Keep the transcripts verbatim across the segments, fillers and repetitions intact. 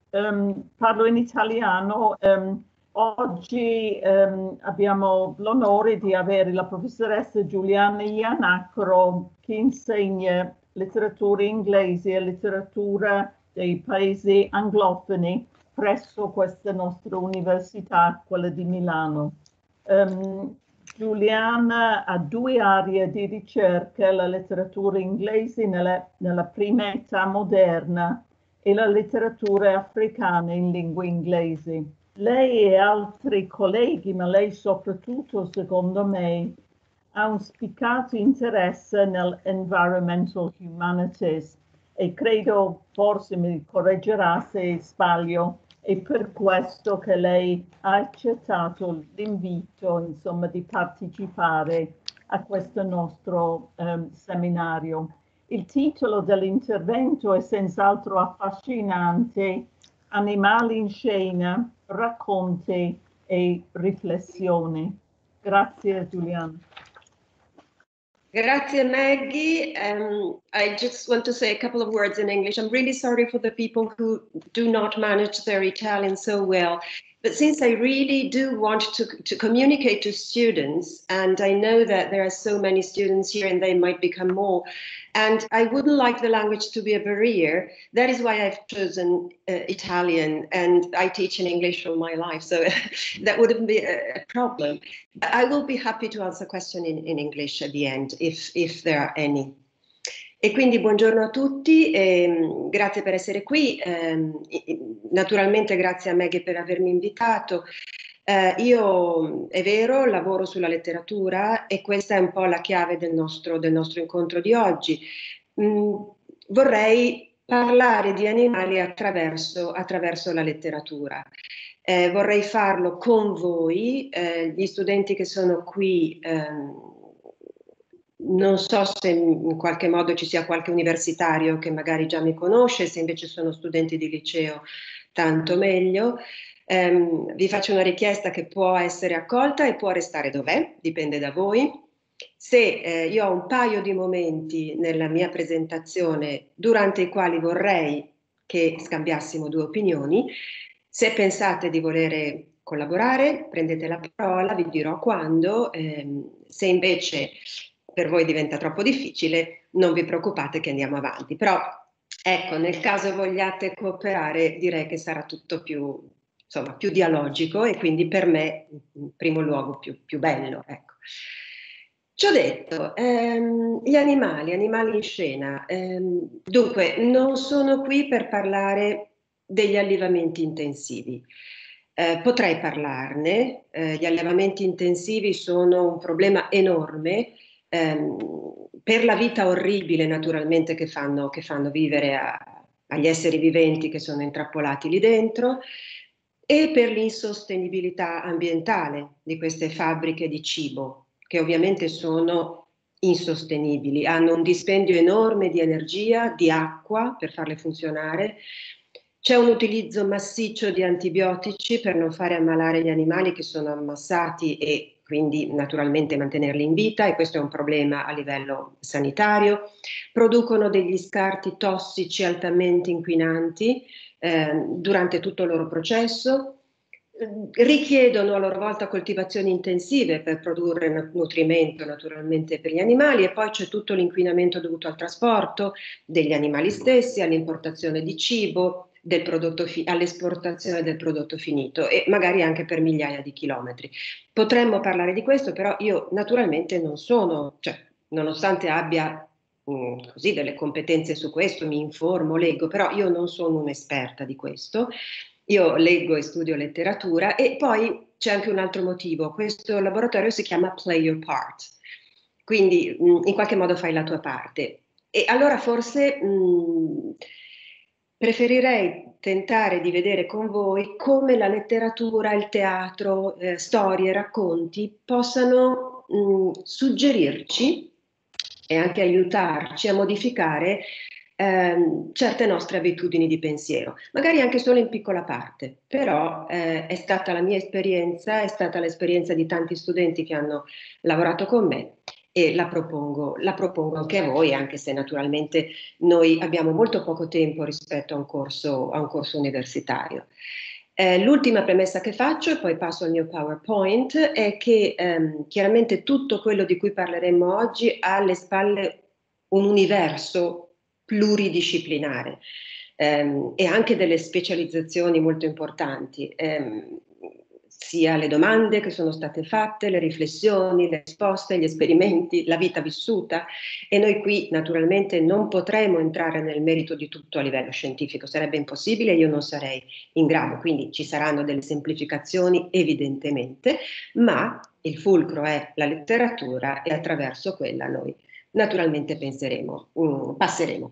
Um, parlo in italiano. Um, oggi um, abbiamo l'onore di avere la professoressa Giuliana Iannacro che insegna letteratura inglese e letteratura dei paesi anglofoni presso questa nostra università, quella di Milano. Um, Giuliana ha due aree di ricerca, la letteratura inglese nella, nella prima età moderna e la letteratura africana in lingua inglese. Lei e altri colleghi, ma lei soprattutto, secondo me, ha un spiccato interesse nell'environmental humanities e credo, forse mi correggerà se sbaglio, è per questo che lei ha accettato l'invito, insomma, di partecipare a questo nostro um, seminario. Il titolo dell'intervento è senz'altro affascinante: Animali in scena, racconti e riflessioni. Grazie Giuliana. Grazie Maggie. Um, I just want to say a couple of words in English. I'm really sorry for the people who do not manage their Italian so well. But since I really do want to, to communicate to students, and I know that there are so many students here and they might become more, and I wouldn't like the language to be a barrier, that is why I've chosen uh, Italian, and I teach in English all my life, so that wouldn't be a, a problem. I will be happy to answer questions in, in English at the end, if, if there are any. E quindi buongiorno a tutti, e grazie per essere qui, eh, naturalmente grazie a Maggie per avermi invitato. Eh, io, è vero, lavoro sulla letteratura e questa è un po' la chiave del nostro, del nostro incontro di oggi. Mm, vorrei parlare di animali attraverso, attraverso la letteratura. Eh, vorrei farlo con voi, eh, gli studenti che sono qui. Ehm, Non so se in qualche modo ci sia qualche universitario che magari già mi conosce, se invece sono studenti di liceo tanto meglio. Um, vi faccio una richiesta che può essere accolta e può restare dov'è, dipende da voi. Se eh, io ho un paio di momenti nella mia presentazione durante i quali vorrei che scambiassimo due opinioni, se pensate di volere collaborare, prendete la parola, vi dirò quando. Ehm, se invece per voi diventa troppo difficile, non vi preoccupate che andiamo avanti. Però, ecco, nel caso vogliate cooperare, direi che sarà tutto più, insomma, più dialogico e quindi per me, in primo luogo, più, più bello. Ecco. Ciò detto, ehm, gli animali, animali in scena. Ehm, dunque, non sono qui per parlare degli allevamenti intensivi. Eh, potrei parlarne, eh, gli allevamenti intensivi sono un problema enorme, Ehm, per la vita orribile naturalmente che fanno, che fanno vivere a, agli esseri viventi che sono intrappolati lì dentro e per l'insostenibilità ambientale di queste fabbriche di cibo che ovviamente sono insostenibili, hanno un dispendio enorme di energia, di acqua per farle funzionare. C'è un utilizzo massiccio di antibiotici per non fare ammalare gli animali che sono ammassati e quindi naturalmente mantenerli in vita, e questo è un problema a livello sanitario. Producono degli scarti tossici altamente inquinanti eh, durante tutto il loro processo, richiedono a loro volta coltivazioni intensive per produrre nutrimento naturalmente per gli animali, e poi c'è tutto l'inquinamento dovuto al trasporto degli animali stessi, all'importazione di cibo, del prodotto fi- all'esportazione del prodotto finito e magari anche per migliaia di chilometri. Potremmo parlare di questo, però io naturalmente non sono, cioè, nonostante abbia mh, così delle competenze su questo, mi informo, leggo, però io non sono un'esperta di questo. Io leggo e studio letteratura e poi c'è anche un altro motivo. Questo laboratorio si chiama Play Your Part, quindi mh, in qualche modo fai la tua parte. E allora forse mh, preferirei tentare di vedere con voi come la letteratura, il teatro, eh, storie, racconti possano mh, suggerirci e anche aiutarci a modificare ehm, certe nostre abitudini di pensiero, magari anche solo in piccola parte, però eh, è stata la mia esperienza, è stata l'esperienza di tanti studenti che hanno lavorato con me e la propongo, la propongo anche a voi, anche se naturalmente noi abbiamo molto poco tempo rispetto a un corso, a un corso universitario. Eh, l'ultima premessa che faccio, e poi passo al mio PowerPoint, è che ehm, chiaramente tutto quello di cui parleremo oggi ha alle spalle un universo pluridisciplinare ehm, e anche delle specializzazioni molto importanti. Ehm, sia le domande che sono state fatte, le riflessioni, le risposte, gli esperimenti, la vita vissuta, e noi qui naturalmente non potremo entrare nel merito di tutto a livello scientifico, sarebbe impossibile, io non sarei in grado, quindi ci saranno delle semplificazioni evidentemente, ma il fulcro è la letteratura e attraverso quella noi naturalmente penseremo, um, passeremo.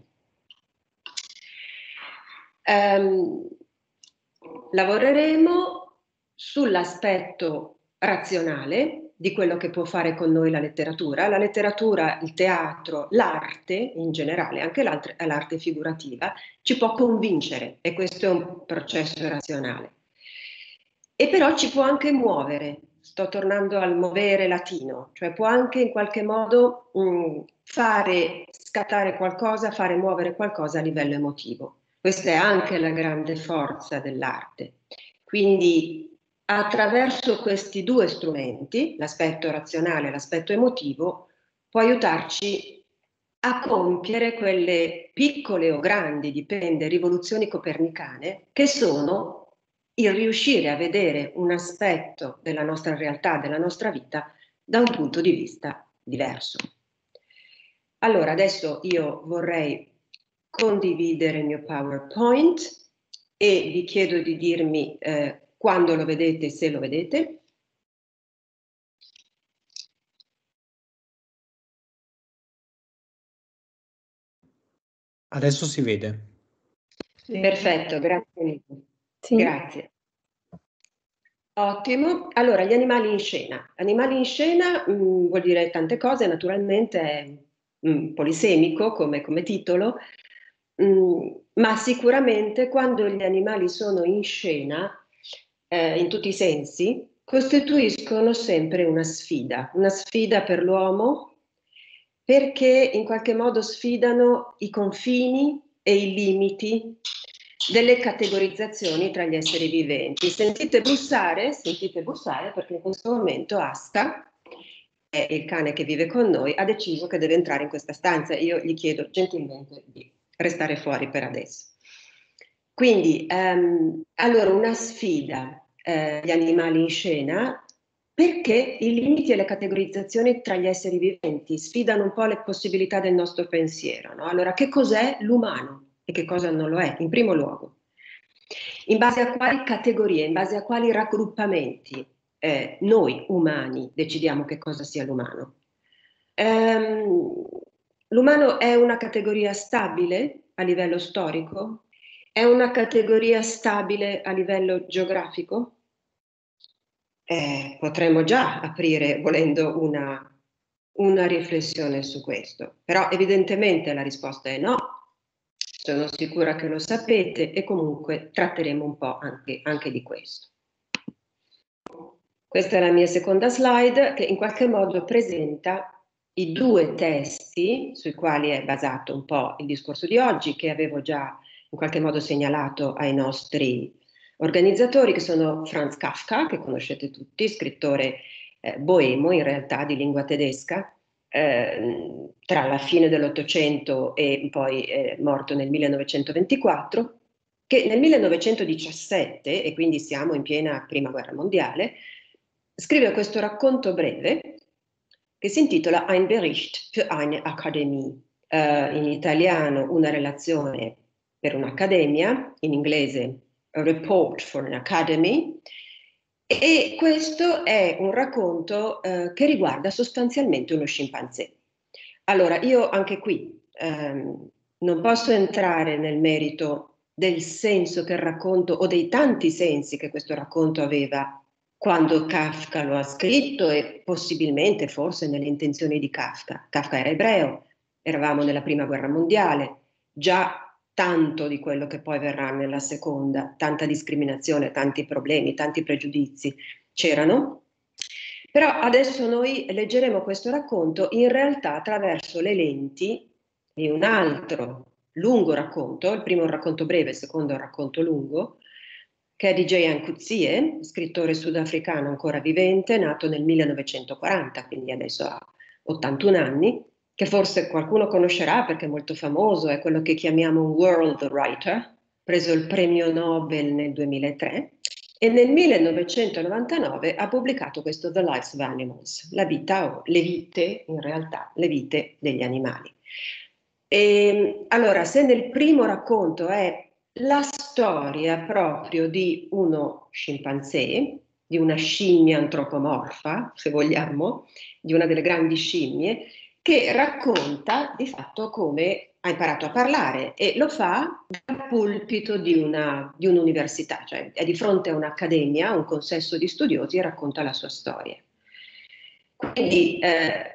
Um, lavoreremo sull'aspetto razionale di quello che può fare con noi la letteratura. La letteratura, il teatro, l'arte in generale, anche l'arte figurativa, ci può convincere, e questo è un processo razionale. E però ci può anche muovere, sto tornando al movere latino, cioè può anche in qualche modo mh, fare scattare qualcosa, fare muovere qualcosa a livello emotivo. Questa è anche la grande forza dell'arte. Quindi attraverso questi due strumenti, l'aspetto razionale e l'aspetto emotivo, può aiutarci a compiere quelle piccole o grandi, dipende, rivoluzioni copernicane, che sono il riuscire a vedere un aspetto della nostra realtà, della nostra vita, da un punto di vista diverso. Allora, adesso io vorrei condividere il mio PowerPoint e vi chiedo di dirmi eh, quando lo vedete, se lo vedete. Adesso si vede. Sì. Perfetto, grazie. Sì. Grazie. Ottimo. Allora, gli animali in scena. Animali in scena mh, vuol dire tante cose, naturalmente è mh, polisemico come, come titolo, mh, ma sicuramente quando gli animali sono in scena, eh, in tutti i sensi, costituiscono sempre una sfida, una sfida per l'uomo, perché in qualche modo sfidano i confini e i limiti delle categorizzazioni tra gli esseri viventi. Sentite bussare, sentite bussare perché in questo momento Aska, è il cane che vive con noi, ha deciso che deve entrare in questa stanza. Io gli chiedo gentilmente di restare fuori per adesso. Quindi, um, allora, una sfida, eh, gli animali in scena, perché i limiti e le categorizzazioni tra gli esseri viventi sfidano un po' le possibilità del nostro pensiero, no? Allora, che cos'è l'umano e che cosa non lo è, in primo luogo? In base a quali categorie, in base a quali raggruppamenti eh, noi umani decidiamo che cosa sia l'umano? Um, l'umano è una categoria stabile a livello storico? È una categoria stabile a livello geografico? Eh, potremmo già aprire, volendo, una, una riflessione su questo. Però evidentemente la risposta è no. Sono sicura che lo sapete e comunque tratteremo un po' anche, anche di questo. Questa è la mia seconda slide che in qualche modo presenta i due testi sui quali è basato un po' il discorso di oggi, che avevo già in qualche modo segnalato ai nostri organizzatori, che sono Franz Kafka, che conoscete tutti, scrittore eh, boemo in realtà di lingua tedesca, eh, tra la fine dell'Ottocento e poi eh, morto nel millenovecentoventiquattro, che nel millenovecentodiciassette, e quindi siamo in piena prima guerra mondiale, scrive questo racconto breve che si intitola Ein Bericht für eine Akademie, eh, in italiano una relazione per un'accademia, in inglese A Report for an Academy, e questo è un racconto eh, che riguarda sostanzialmente uno scimpanzé. Allora, io anche qui ehm, non posso entrare nel merito del senso che il racconto, o dei tanti sensi che questo racconto aveva quando Kafka lo ha scritto e possibilmente forse nelle intenzioni di Kafka. Kafka era ebreo, eravamo nella prima guerra mondiale, già tanto di quello che poi verrà nella seconda, tanta discriminazione, tanti problemi, tanti pregiudizi c'erano, Però adesso noi leggeremo questo racconto in realtà attraverso le lenti di un altro lungo racconto, il primo è un racconto breve, il secondo è un racconto lungo, che è di J. Coetzee, scrittore sudafricano ancora vivente, nato nel millenovecentoquaranta, quindi adesso ha ottantuno anni, che forse qualcuno conoscerà perché è molto famoso, è quello che chiamiamo un world writer, preso il premio Nobel nel duemilatré, e nel millenovecentonovantanove ha pubblicato questo The Lives of Animals, la vita o le vite, in realtà, le vite degli animali. E, allora, se nel primo racconto è la storia proprio di uno scimpanzé, di una scimmia antropomorfa, se vogliamo, di una delle grandi scimmie, che racconta di fatto come ha imparato a parlare e lo fa dal pulpito di, una, di un'università, cioè è di fronte a un'accademia, un consesso di studiosi e racconta la sua storia. Quindi eh,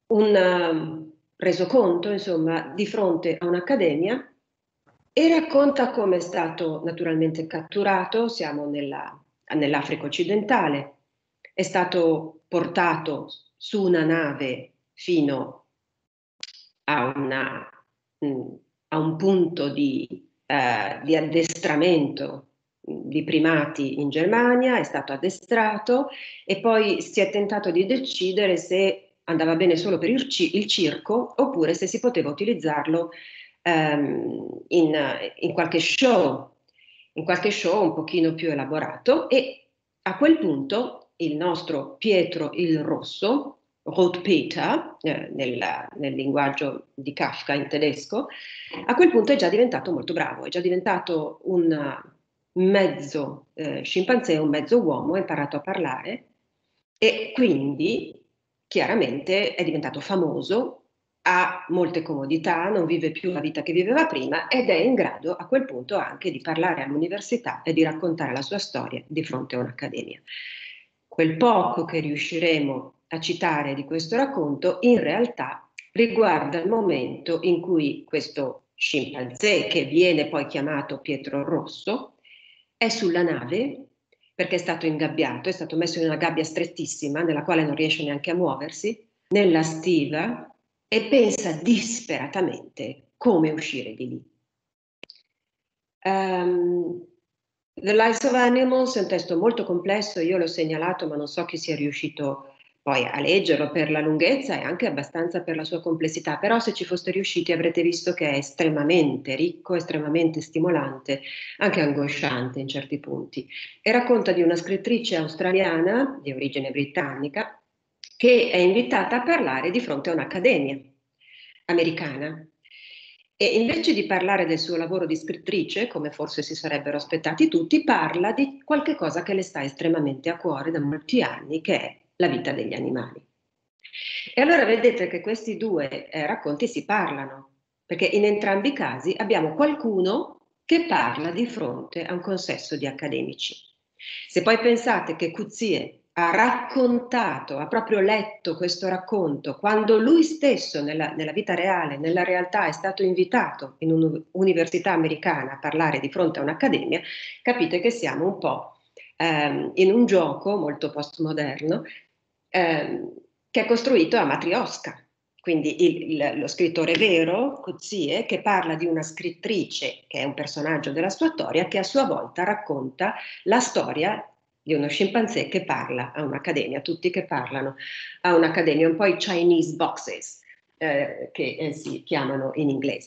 un resoconto, insomma, di fronte a un'accademia e racconta come è stato naturalmente catturato, siamo nella, nell'Africa occidentale, è stato portato su una nave fino a, una, mh, a un punto di, eh, di addestramento di primati in Germania, è stato addestrato e poi si è tentato di decidere se andava bene solo per il, ci- il circo oppure se si poteva utilizzarlo ehm, in, in qualche show, in qualche show un pochino più elaborato e a quel punto il nostro Pietro il Rosso, Rotpeter, eh, nel, nel linguaggio di Kafka in tedesco, a quel punto è già diventato molto bravo, è già diventato un mezzo eh, scimpanzé, un mezzo uomo, ha imparato a parlare e quindi chiaramente è diventato famoso, ha molte comodità, non vive più la vita che viveva prima ed è in grado a quel punto anche di parlare all'università e di raccontare la sua storia di fronte a un'accademia. Quel poco che riusciremo a citare di questo racconto in realtà riguarda il momento in cui questo scimpanzé, che viene poi chiamato Pietro Rosso, è sulla nave perché è stato ingabbiato, è stato messo in una gabbia strettissima nella quale non riesce neanche a muoversi, nella stiva e pensa disperatamente come uscire di lì. Um, The Lives of Animals è un testo molto complesso, io l'ho segnalato ma non so chi sia riuscito poi a leggerlo per la lunghezza e anche abbastanza per la sua complessità, però se ci foste riusciti avrete visto che è estremamente ricco, estremamente stimolante, anche angosciante in certi punti. E racconta di una scrittrice australiana di origine britannica che è invitata a parlare di fronte a un'accademia americana. E invece di parlare del suo lavoro di scrittrice, come forse si sarebbero aspettati tutti, parla di qualche cosa che le sta estremamente a cuore da molti anni, che è la vita degli animali. E allora vedete che questi due eh, racconti si parlano, perché in entrambi i casi abbiamo qualcuno che parla di fronte a un consesso di accademici. Se poi pensate che Coetzee ha raccontato, ha proprio letto questo racconto quando lui stesso nella, nella vita reale, nella realtà è stato invitato in un'università americana a parlare di fronte a un'accademia, capite che siamo un po' ehm, in un gioco molto postmoderno ehm, che è costruito a matrioska. Quindi il, il, lo scrittore vero, Coetzee, che parla di una scrittrice che è un personaggio della sua storia, che a sua volta racconta la storia di uno scimpanzé che parla a un'accademia, tutti che parlano a un'accademia, un po' i Chinese boxes eh, che eh, si chiamano in inglese.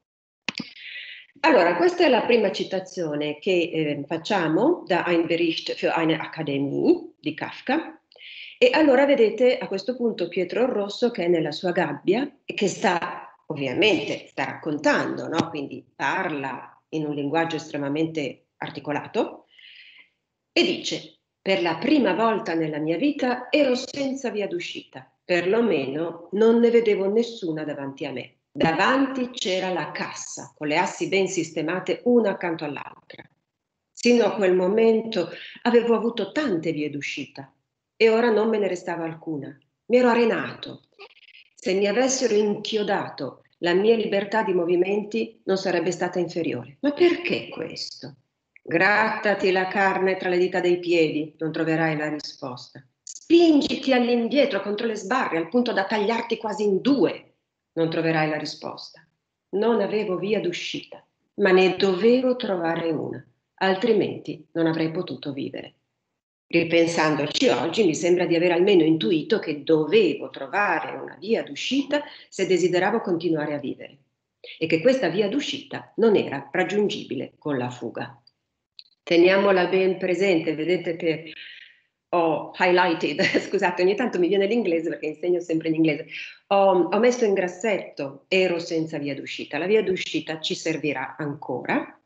Allora, questa è la prima citazione che eh, facciamo da Ein Bericht für eine Akademie di Kafka. E allora vedete a questo punto Pietro Rosso che è nella sua gabbia e che sta, ovviamente, sta raccontando, no? Quindi parla in un linguaggio estremamente articolato e dice: per la prima volta nella mia vita ero senza via d'uscita, perlomeno non ne vedevo nessuna davanti a me. Davanti c'era la cassa, con le assi ben sistemate una accanto all'altra. Sino a quel momento avevo avuto tante vie d'uscita e ora non me ne restava alcuna. Mi ero arenato. Se mi avessero inchiodato, la mia libertà di movimenti non sarebbe stata inferiore. Ma perché questo? Grattati la carne tra le dita dei piedi, non troverai la risposta. spingiti all'indietro contro le sbarre al punto da tagliarti quasi in due, non troverai la risposta. Non avevo via d'uscita, ma ne dovevo trovare una, altrimenti non avrei potuto vivere. Ripensandoci oggi, mi sembra di aver almeno intuito che dovevo trovare una via d'uscita se desideravo continuare a vivere e che questa via d'uscita non era raggiungibile con la fuga. Teniamola ben presente, vedete che ho highlighted, scusate, ogni tanto mi viene l'inglese perché insegno sempre in inglese, ho, ho messo in grassetto, ero senza via d'uscita, la via d'uscita ci servirà ancora.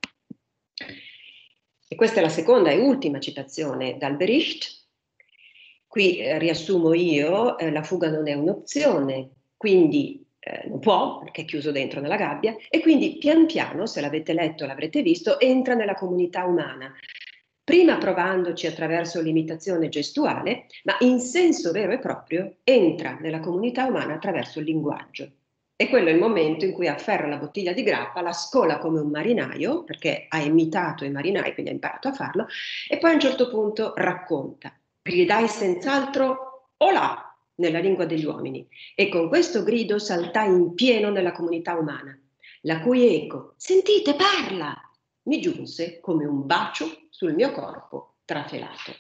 E questa è la seconda e ultima citazione dal Bericht. Qui eh, riassumo io, eh, la fuga non è un'opzione, quindi eh, non può, perché è chiuso dentro nella gabbia, e quindi pian piano, se l'avete letto, l'avrete visto, entra nella comunità umana. Prima provandoci attraverso l'imitazione gestuale, ma in senso vero e proprio entra nella comunità umana attraverso il linguaggio. E quello è il momento in cui afferra la bottiglia di grappa, la scola come un marinaio, perché ha imitato i marinai, quindi ha imparato a farlo, e poi a un certo punto racconta. Gridai senz'altro olà nella lingua degli uomini e con questo grido saltai in pieno nella comunità umana, la cui eco, sentite, parla, mi giunse come un bacio sul mio corpo trafelato.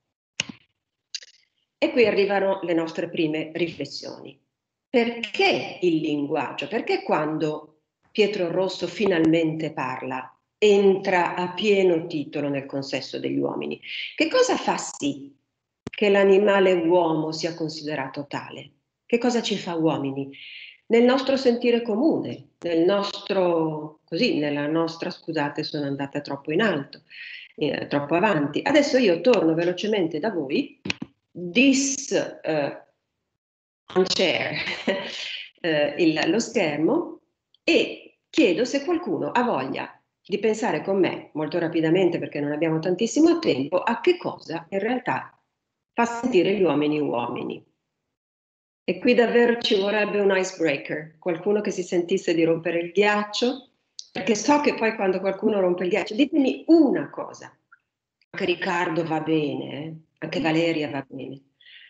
E qui arrivano le nostre prime riflessioni. Perché il linguaggio? Perché quando Pietro Rosso finalmente parla, entra a pieno titolo nel consesso degli uomini? Che cosa fa sì che l'animale uomo sia considerato tale? Che cosa ci fa uomini? Nel nostro sentire comune, nel nostro, così, nella nostra, scusate, sono andata troppo in alto, eh, troppo avanti. Adesso io torno velocemente da voi, dis uh, share uh, il, lo schermo e chiedo se qualcuno ha voglia di pensare con me, molto rapidamente perché non abbiamo tantissimo tempo, a che cosa in realtà fa sentire gli uomini uomini. E qui davvero ci vorrebbe un icebreaker, qualcuno che si sentisse di rompere il ghiaccio, perché so che poi quando qualcuno rompe il ghiaccio, ditemi una cosa, anche Riccardo va bene, eh? Anche Valeria va bene.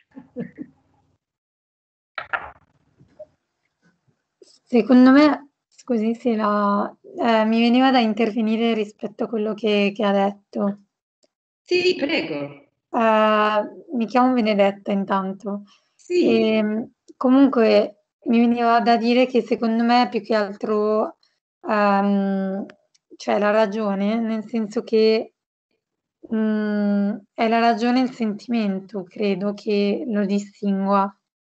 Secondo me, scusi, sì, la, eh, mi veniva da intervenire rispetto a quello che, che ha detto. Sì, prego. Uh, mi chiamo Benedetta intanto. Sì. E, comunque mi veniva da dire che secondo me più che altro um, c'è la ragione, nel senso che um, è la ragione e il sentimento, credo, che lo distingua.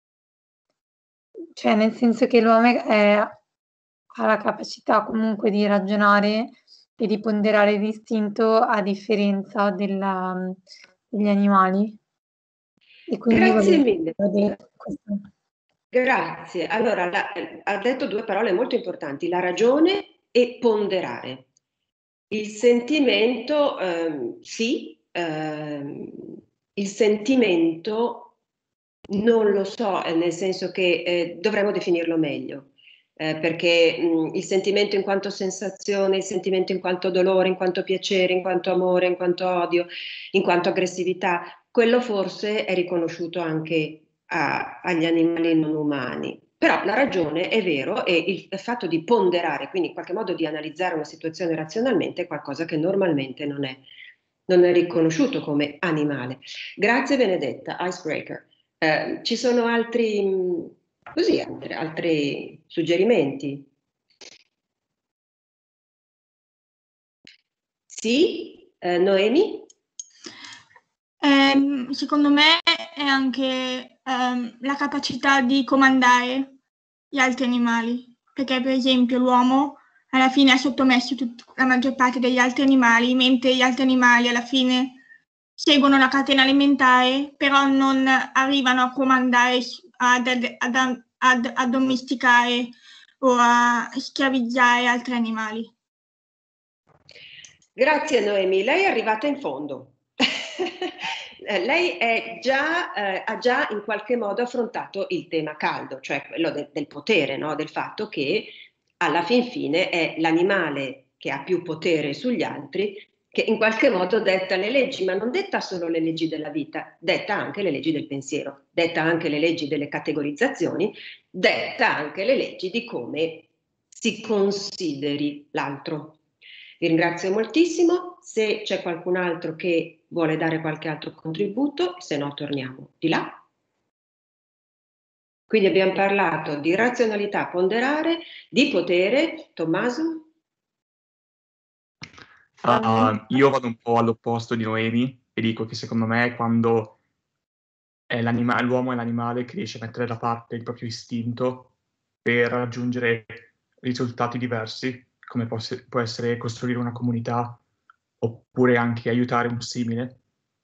Cioè, nel senso che l'uomo è, ha la capacità comunque di ragionare e di ponderare distinto a differenza della, degli animali. E quindi Grazie mille. Questo. Grazie. Allora, la, ha detto due parole molto importanti, la ragione e ponderare. Il sentimento, ehm, sì, ehm, il sentimento non lo so, nel senso che eh, dovremmo definirlo meglio, eh, perché mh, il sentimento in quanto sensazione, il sentimento in quanto dolore, in quanto piacere, in quanto amore, in quanto odio, in quanto aggressività, quello forse è riconosciuto anche a, agli animali non umani. Però la ragione è vero e il, il fatto di ponderare, quindi in qualche modo di analizzare una situazione razionalmente, è qualcosa che normalmente non è, non è riconosciuto come animale. Grazie Benedetta, icebreaker. Eh, ci sono altri, mh, così, altri, altri suggerimenti? Sì, eh, Noemi? Eh, secondo me è anche ehm, la capacità di comandare gli altri animali, perché per esempio l'uomo alla fine ha sottomesso tut- la maggior parte degli altri animali, mentre gli altri animali alla fine seguono la catena alimentare, però non arrivano a comandare, ad, ad, ad addomesticare o a schiavizzare altri animali. Grazie Noemi, lei è arrivata in fondo. Lei è già, eh, ha già in qualche modo affrontato il tema caldo, cioè quello de- del potere, no? Del fatto che alla fin fine è l'animale che ha più potere sugli altri che in qualche modo detta le leggi, ma non detta solo le leggi della vita, detta anche le leggi del pensiero, detta anche le leggi delle categorizzazioni, detta anche le leggi di come si consideri l'altro. Vi ringrazio moltissimo, se c'è qualcun altro che vuole dare qualche altro contributo, se no torniamo di là. Quindi abbiamo parlato di razionalità ponderare, di potere. Tommaso? Uh, io vado un po' all'opposto di Noemi e dico che secondo me quando l'uomo è l'animale che riesce a mettere da parte il proprio istinto per raggiungere risultati diversi, come può, può essere costruire una comunità oppure anche aiutare un simile.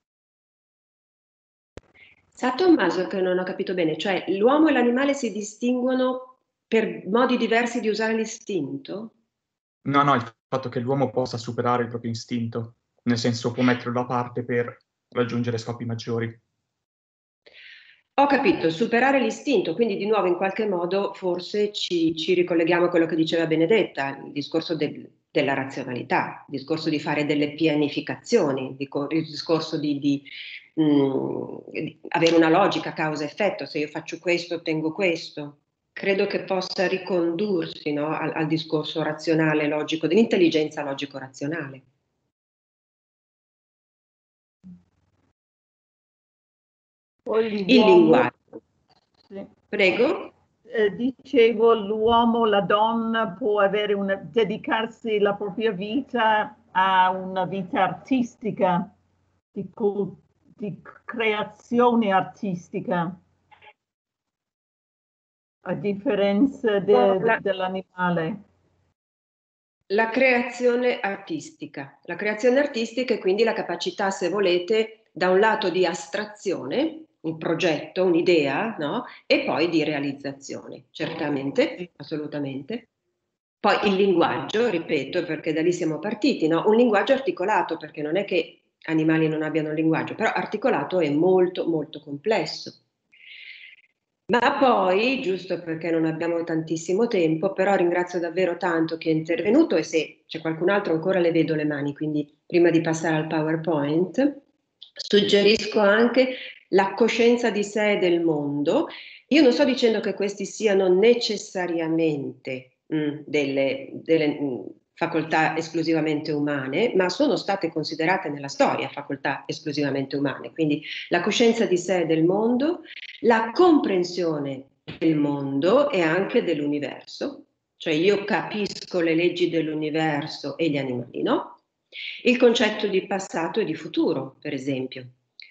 Sa Tommaso che non ho capito bene, cioè l'uomo e l'animale si distinguono per modi diversi di usare l'istinto? No, no, il fatto che l'uomo possa superare il proprio istinto, nel senso può metterlo da parte per raggiungere scopi maggiori. Ho capito, superare l'istinto, quindi di nuovo in qualche modo forse ci, ci ricolleghiamo a quello che diceva Benedetta, il discorso del, della razionalità, il discorso di fare delle pianificazioni, il discorso di, di, mh, di avere una logica causa-effetto, se io faccio questo ottengo questo. Credo che possa ricondursi, no, al, al discorso razionale, logico, dell'intelligenza logico-razionale. Il linguaggio. Sì. Prego. Eh, dicevo, l'uomo, la donna può avere una, dedicarsi la propria vita a una vita artistica, di, di creazione artistica, a differenza de, la, dell'animale. La creazione artistica. La creazione artistica è quindi la capacità, se volete, da un lato di astrazione, un progetto, un'idea, no? E poi di realizzazione, certamente, assolutamente. Poi il linguaggio, ripeto, perché da lì siamo partiti, no? Un linguaggio articolato, perché non è che animali non abbiano un linguaggio, però articolato è molto, molto complesso. Ma poi, giusto perché non abbiamo tantissimo tempo, però ringrazio davvero tanto chi è intervenuto e se c'è qualcun altro ancora le vedo le mani, quindi prima di passare al PowerPoint, suggerisco anche la coscienza di sé e del mondo. Io non sto dicendo che questi siano necessariamente mh, delle, delle mh, facoltà esclusivamente umane, ma sono state considerate nella storia facoltà esclusivamente umane, quindi la coscienza di sé e del mondo, la comprensione del mondo e anche dell'universo, cioè io capisco le leggi dell'universo e gli animali no, il concetto di passato e di futuro, per esempio.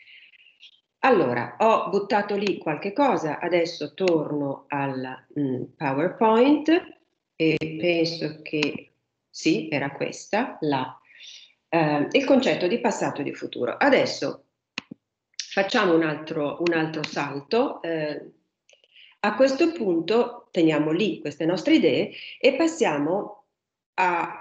Allora, ho buttato lì qualche cosa, adesso torno al mm, PowerPoint e penso che sì, era questa, la, eh, il concetto di passato e di futuro. Adesso facciamo un altro, un altro salto. Eh, a questo punto teniamo lì queste nostre idee e passiamo al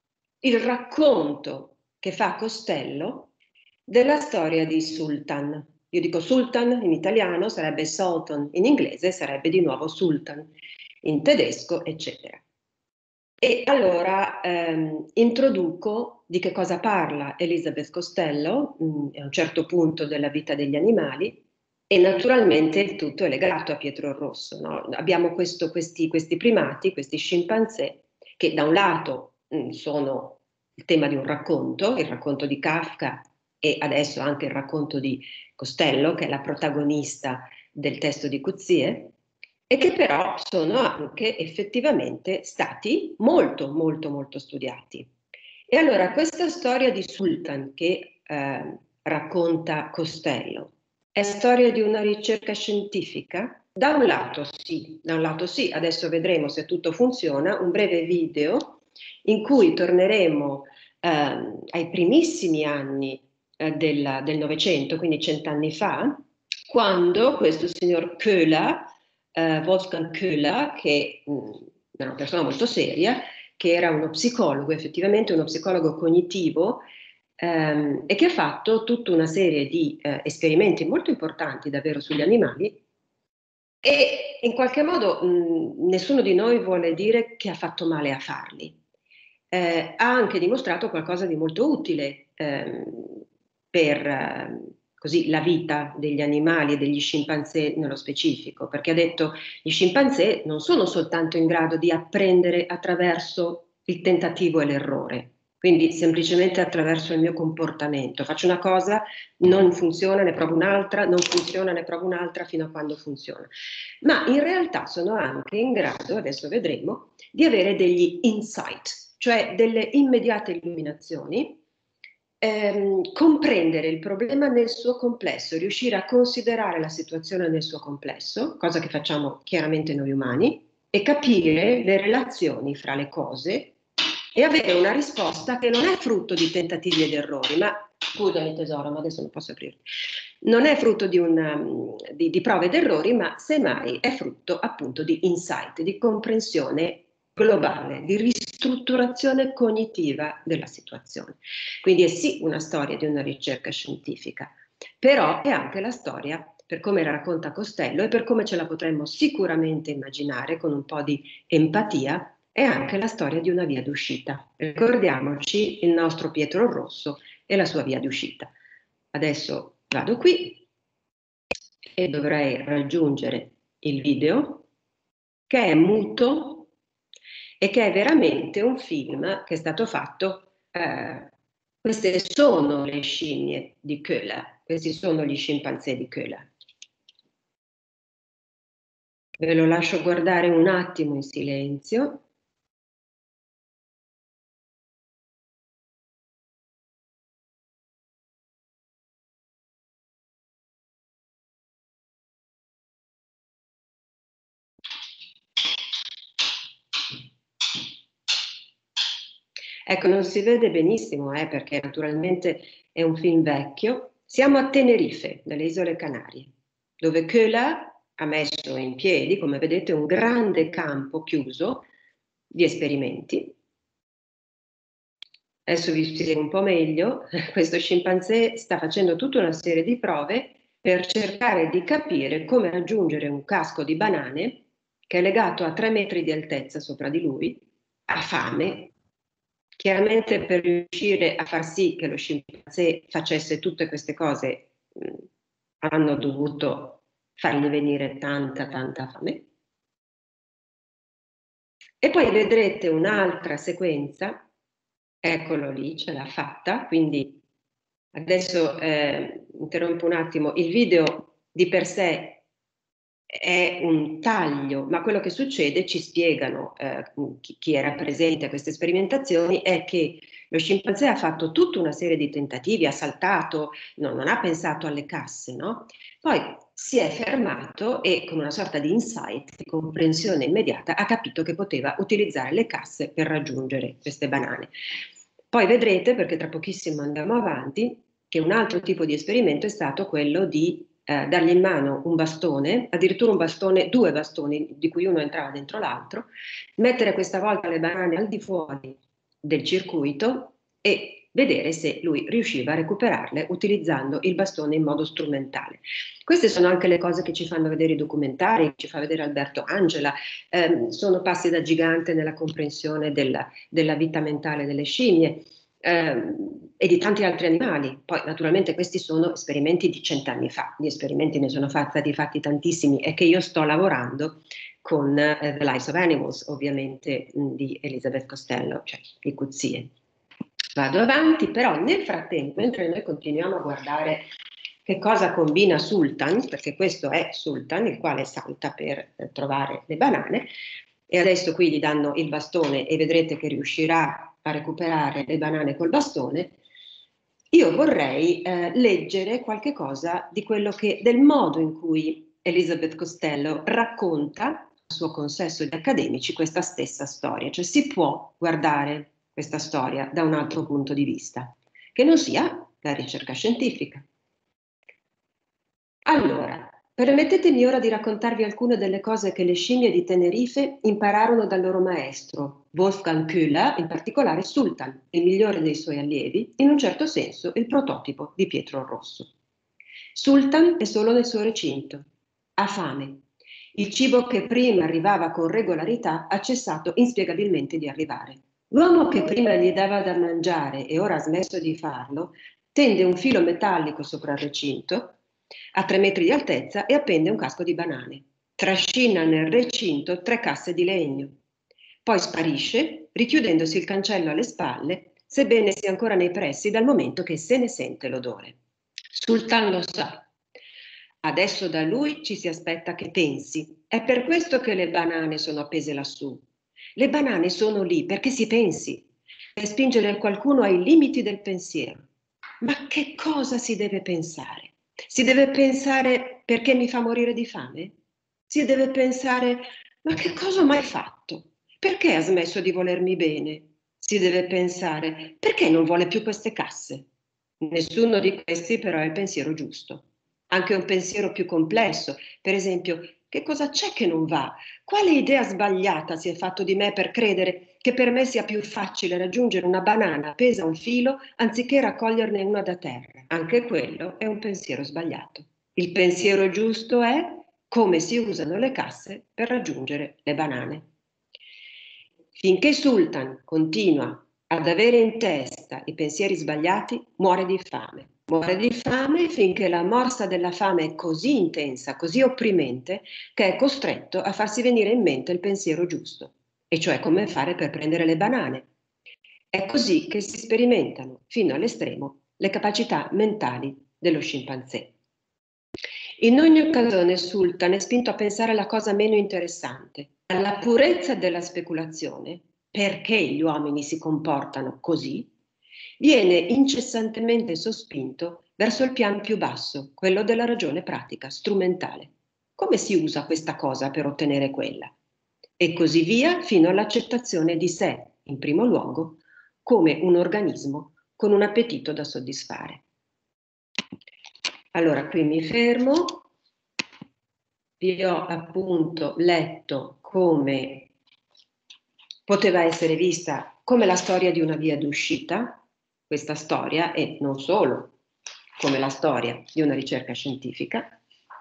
racconto che fa Costello della storia di Sultan. Io dico Sultan in italiano, sarebbe Sultan in inglese, sarebbe di nuovo Sultan in tedesco, eccetera. E allora ehm, introduco di che cosa parla Elisabeth Costello mh, a un certo punto della vita degli animali e naturalmente il tutto è legato a Pietro il Rosso. No? Abbiamo questo, questi, questi primati, questi scimpanzé, che da un lato mh, sono il tema di un racconto, il racconto di Kafka e adesso anche il racconto di Costello, che è la protagonista del testo di Coetzee, e che però sono anche effettivamente stati molto, molto, molto studiati. E allora questa storia di Sultan che eh, racconta Costello è storia di una ricerca scientifica? Da un lato sì, da un lato sì, adesso vedremo se tutto funziona, un breve video in cui torneremo eh, ai primissimi anni eh, del, del Novecento, quindi cent'anni fa, quando questo signor Köhler, eh, Wolfgang Köhler, che mh, è una persona molto seria, che era uno psicologo, effettivamente uno psicologo cognitivo, ehm, e che ha fatto tutta una serie di eh, esperimenti molto importanti davvero sugli animali e in qualche modo mh, nessuno di noi vuole dire che ha fatto male a farli. eh, ha anche dimostrato qualcosa di molto utile ehm, per eh, così, la vita degli animali e degli scimpanzé nello specifico, perché ha detto gli scimpanzé non sono soltanto in grado di apprendere attraverso il tentativo e l'errore, quindi semplicemente attraverso il mio comportamento. Faccio una cosa, non funziona, ne provo un'altra, non funziona, ne provo un'altra fino a quando funziona. Ma in realtà sono anche in grado, adesso vedremo, di avere degli insight, cioè delle immediate illuminazioni, ehm, comprendere il problema nel suo complesso, riuscire a considerare la situazione nel suo complesso, cosa che facciamo chiaramente noi umani, e capire le relazioni fra le cose e avere una risposta che non è frutto di tentativi ed errori, ma scusami tesoro, ma adesso non posso aprirti. Non è frutto di, una, di, di prove ed errori, ma semmai è frutto appunto di insight, di comprensione globale, di ristrutturazione cognitiva della situazione. Quindi è sì una storia di una ricerca scientifica, però è anche la storia, per come la racconta Costello e per come ce la potremmo sicuramente immaginare con un po' di empatia, è anche la storia di una via d'uscita. Ricordiamoci il nostro Pietro Rosso e la sua via d'uscita. Adesso vado qui e dovrei raggiungere il video, che è muto e che è veramente un film che è stato fatto. Eh, queste sono le scimmie di Köhler, questi sono gli scimpanzé di Köhler. Ve lo lascio guardare un attimo in silenzio. Ecco, non si vede benissimo, eh, perché naturalmente è un film vecchio. Siamo a Tenerife, nelle Isole Canarie, dove Köhler ha messo in piedi, come vedete, un grande campo chiuso di esperimenti. Adesso vi spiego un po' meglio. Questo scimpanzé sta facendo tutta una serie di prove per cercare di capire come raggiungere un casco di banane che è legato a tre metri di altezza sopra di lui, ha fame. Chiaramente per riuscire a far sì che lo scimpanzé facesse tutte queste cose mh, hanno dovuto fargli venire tanta tanta fame. E poi vedrete un'altra sequenza, eccolo lì, ce l'ha fatta, quindi adesso eh, interrompo un attimo, il video di per sé è un taglio, ma quello che succede, ci spiegano eh, chi, chi era presente a queste sperimentazioni, è che lo scimpanzé ha fatto tutta una serie di tentativi, ha saltato, no, non ha pensato alle casse, no? Poi si è fermato e con una sorta di insight, di comprensione immediata, ha capito che poteva utilizzare le casse per raggiungere queste banane. Poi vedrete, perché tra pochissimo andiamo avanti, che un altro tipo di esperimento è stato quello di Eh, dargli in mano un bastone, addirittura un bastone, due bastoni, di cui uno entrava dentro l'altro, mettere questa volta le banane al di fuori del circuito e vedere se lui riusciva a recuperarle utilizzando il bastone in modo strumentale. Queste sono anche le cose che ci fanno vedere i documentari, ci fa vedere Alberto Angela, ehm, sono passi da gigante nella comprensione della, della vita mentale delle scimmie. Eh, e di tanti altri animali. Poi naturalmente questi sono esperimenti di cent'anni fa, gli esperimenti ne sono stati fatti tantissimi e che io sto lavorando con eh, The Lives of Animals, ovviamente mh, di Elizabeth Costello, cioè di Cuzie. Vado avanti, però nel frattempo, mentre noi continuiamo a guardare che cosa combina Sultan, perché questo è Sultan, il quale salta per eh, trovare le banane, e adesso qui gli danno il bastone e vedrete che riuscirà a recuperare le banane col bastone. Io vorrei eh, leggere qualche cosa di quello che, del modo in cui Elizabeth Costello racconta al suo consesso di accademici questa stessa storia, cioè si può guardare questa storia da un altro punto di vista, che non sia la ricerca scientifica. Allora, permettetemi ora di raccontarvi alcune delle cose che le scimmie di Tenerife impararono dal loro maestro, Wolfgang Köhler, in particolare Sultan, il migliore dei suoi allievi, in un certo senso il prototipo di Pietro Rosso. Sultan è solo nel suo recinto, ha fame. Il cibo che prima arrivava con regolarità ha cessato inspiegabilmente di arrivare. L'uomo che prima gli dava da mangiare e ora ha smesso di farlo, tende un filo metallico sopra il recinto a tre metri di altezza e appende un casco di banane. Trascina nel recinto tre casse di legno. Poi sparisce, richiudendosi il cancello alle spalle, sebbene sia ancora nei pressi dal momento che se ne sente l'odore. Sultan lo sa. Adesso da lui ci si aspetta che pensi. È per questo che le banane sono appese lassù. Le banane sono lì perché si pensi, per spingere qualcuno ai limiti del pensiero. Ma che cosa si deve pensare? Si deve pensare perché mi fa morire di fame? Si deve pensare, ma che cosa ho mai fatto? Perché ha smesso di volermi bene? Si deve pensare, perché non vuole più queste casse? Nessuno di questi però è il pensiero giusto. Anche un pensiero più complesso, per esempio, che cosa c'è che non va? Quale idea sbagliata si è fatto di me per credere che per me sia più facile raggiungere una banana appesa a un filo anziché raccoglierne una da terra? Anche quello è un pensiero sbagliato. Il pensiero giusto è come si usano le casse per raggiungere le banane. Finché Sultan continua ad avere in testa i pensieri sbagliati, muore di fame. Muore di fame finché la morsa della fame è così intensa, così opprimente, che è costretto a farsi venire in mente il pensiero giusto, e cioè come fare per prendere le banane. È così che si sperimentano, fino all'estremo, le capacità mentali dello scimpanzé. In ogni occasione Sultan è spinto a pensare alla cosa meno interessante, alla purezza della speculazione, perché gli uomini si comportano così, viene incessantemente sospinto verso il piano più basso, quello della ragione pratica, strumentale. Come si usa questa cosa per ottenere quella? E così via fino all'accettazione di sé, in primo luogo, come un organismo con un appetito da soddisfare. Allora, qui mi fermo. Vi ho appunto letto come poteva essere vista come la storia di una via d'uscita, questa storia, e non solo come la storia di una ricerca scientifica.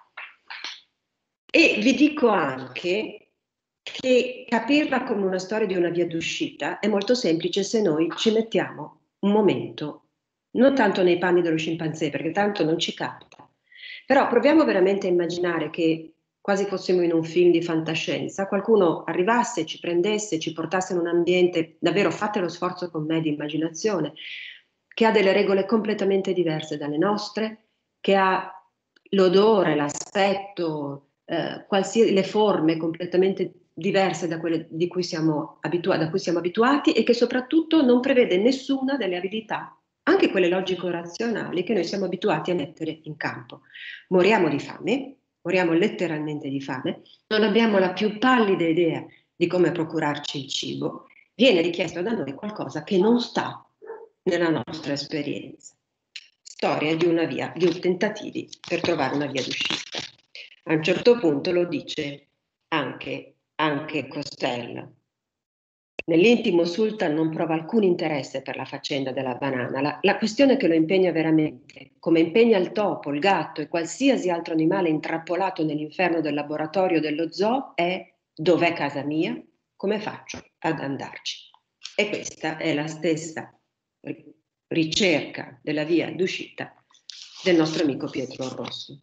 E vi dico anche che capirla come una storia di una via d'uscita è molto semplice se noi ci mettiamo un momento, non tanto nei panni dello scimpanzé, perché tanto non ci capita, però proviamo veramente a immaginare che quasi fossimo in un film di fantascienza, qualcuno arrivasse, ci prendesse, ci portasse in un ambiente, davvero fate lo sforzo con me di immaginazione, che ha delle regole completamente diverse dalle nostre, che ha l'odore, l'aspetto, eh, qualsiasi, le forme completamente diverse da quelle di cui siamo abituati, da cui siamo abituati, e che soprattutto non prevede nessuna delle abilità, anche quelle logico-razionali, che noi siamo abituati a mettere in campo. Moriamo di fame, moriamo letteralmente di fame, non abbiamo la più pallida idea di come procurarci il cibo, viene richiesto da noi qualcosa che non sta nella nostra esperienza. Storia di una via, di un tentativi per trovare una via d'uscita. A un certo punto lo dice anche, anche Costello. Nell'intimo Sultan non prova alcun interesse per la faccenda della banana. La, la questione che lo impegna veramente, come impegna il topo, il gatto e qualsiasi altro animale intrappolato nell'inferno del laboratorio dello zoo, è: dov'è casa mia? Come faccio ad andarci? E questa è la stessa ricerca della via d'uscita del nostro amico Pietro Rosso.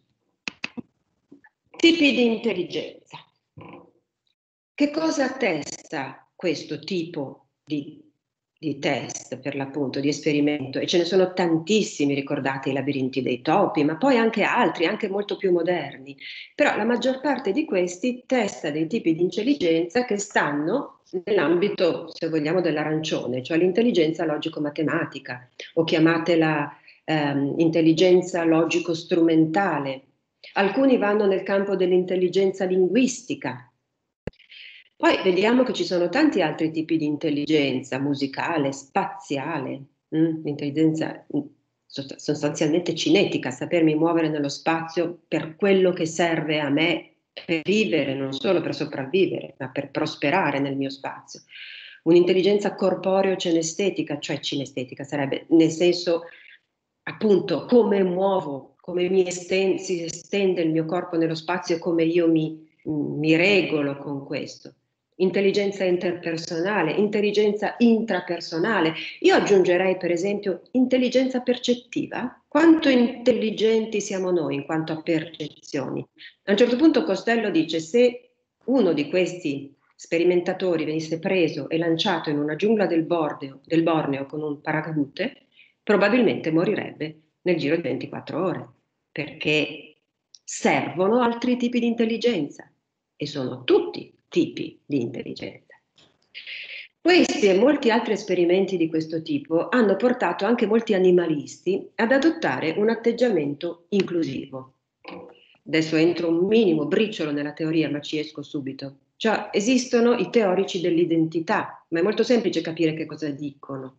Tipi di intelligenza. Che cosa attesta questo tipo di, di test, per l'appunto, di esperimento? E ce ne sono tantissimi, ricordate i labirinti dei topi, ma poi anche altri, anche molto più moderni. Però la maggior parte di questi testa dei tipi di intelligenza che stanno nell'ambito, se vogliamo, dell'arancione, cioè l'intelligenza logico-matematica, o chiamatela ehm, intelligenza logico-strumentale. Alcuni vanno nel campo dell'intelligenza linguistica. Poi vediamo che ci sono tanti altri tipi di intelligenza, musicale, spaziale, mh? l'intelligenza sostanzialmente cinetica, sapermi muovere nello spazio per quello che serve a me per vivere, non solo per sopravvivere, ma per prosperare nel mio spazio. Un'intelligenza corporeo-cinestetica, cioè cinestetica sarebbe nel senso, appunto, come muovo, come mi estende, si estende il mio corpo nello spazio e come io mi, mi regolo con questo. intelligenza interpersonale, intelligenza intrapersonale. Io aggiungerei per esempio intelligenza percettiva. Quanto intelligenti siamo noi in quanto a percezioni? A un certo punto Costello dice: se uno di questi sperimentatori venisse preso e lanciato in una giungla del Borneo, del Borneo con un paracadute, probabilmente morirebbe nel giro di ventiquattro ore, perché servono altri tipi di intelligenza e sono tutti tipi di intelligenza. Questi e molti altri esperimenti di questo tipo hanno portato anche molti animalisti ad adottare un atteggiamento inclusivo. Adesso entro un minimo briciolo nella teoria, ma ci esco subito. Cioè, esistono i teorici dell'identità, ma è molto semplice capire che cosa dicono.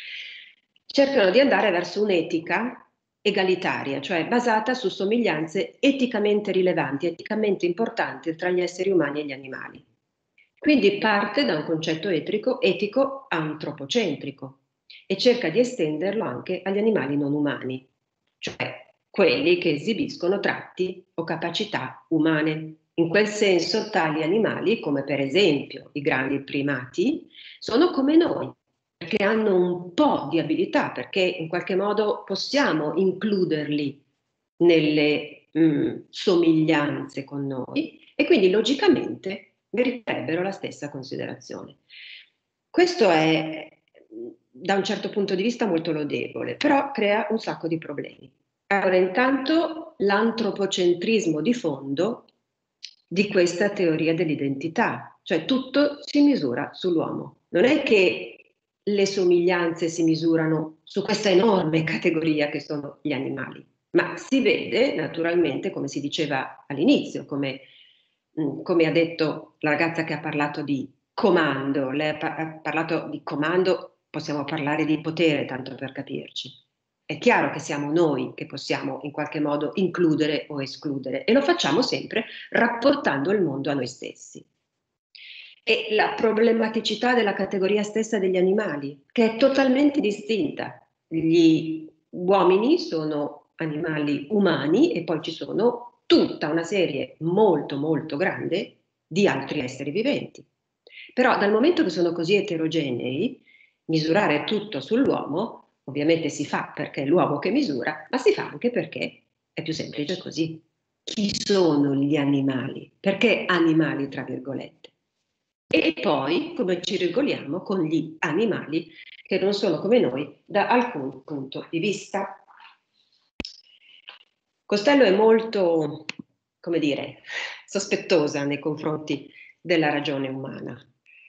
Cercano di andare verso un'etica egalitaria, cioè basata su somiglianze eticamente rilevanti, eticamente importanti tra gli esseri umani e gli animali. Quindi parte da un concetto etico, etico antropocentrico e cerca di estenderlo anche agli animali non umani, cioè quelli che esibiscono tratti o capacità umane. In quel senso tali animali, come per esempio i grandi primati, sono come noi, perché hanno un po' di abilità, perché in qualche modo possiamo includerli nelle mh, somiglianze con noi e quindi logicamente meriterebbero la stessa considerazione. Questo è da un certo punto di vista molto lodevole, però crea un sacco di problemi. Allora, intanto l'antropocentrismo di fondo di questa teoria dell'identità, cioè tutto si misura sull'uomo. Non è che le somiglianze si misurano su questa enorme categoria che sono gli animali, ma si vede naturalmente, come si diceva all'inizio, come, come ha detto la ragazza che ha parlato di comando, lei ha, ha parlato di comando, possiamo parlare di potere, tanto per capirci. È chiaro che siamo noi che possiamo in qualche modo includere o escludere e lo facciamo sempre rapportando il mondo a noi stessi. E la problematicità della categoria stessa degli animali, che è totalmente distinta. Gli uomini sono animali umani e poi ci sono tutta una serie molto molto grande di altri esseri viventi. Però dal momento che sono così eterogenei, misurare tutto sull'uomo ovviamente si fa perché è l'uomo che misura, ma si fa anche perché è più semplice così. Chi sono gli animali? Perché animali, tra virgolette? E poi come ci regoliamo con gli animali che non sono come noi da alcun punto di vista. Costello è molto, come dire, sospettosa nei confronti della ragione umana.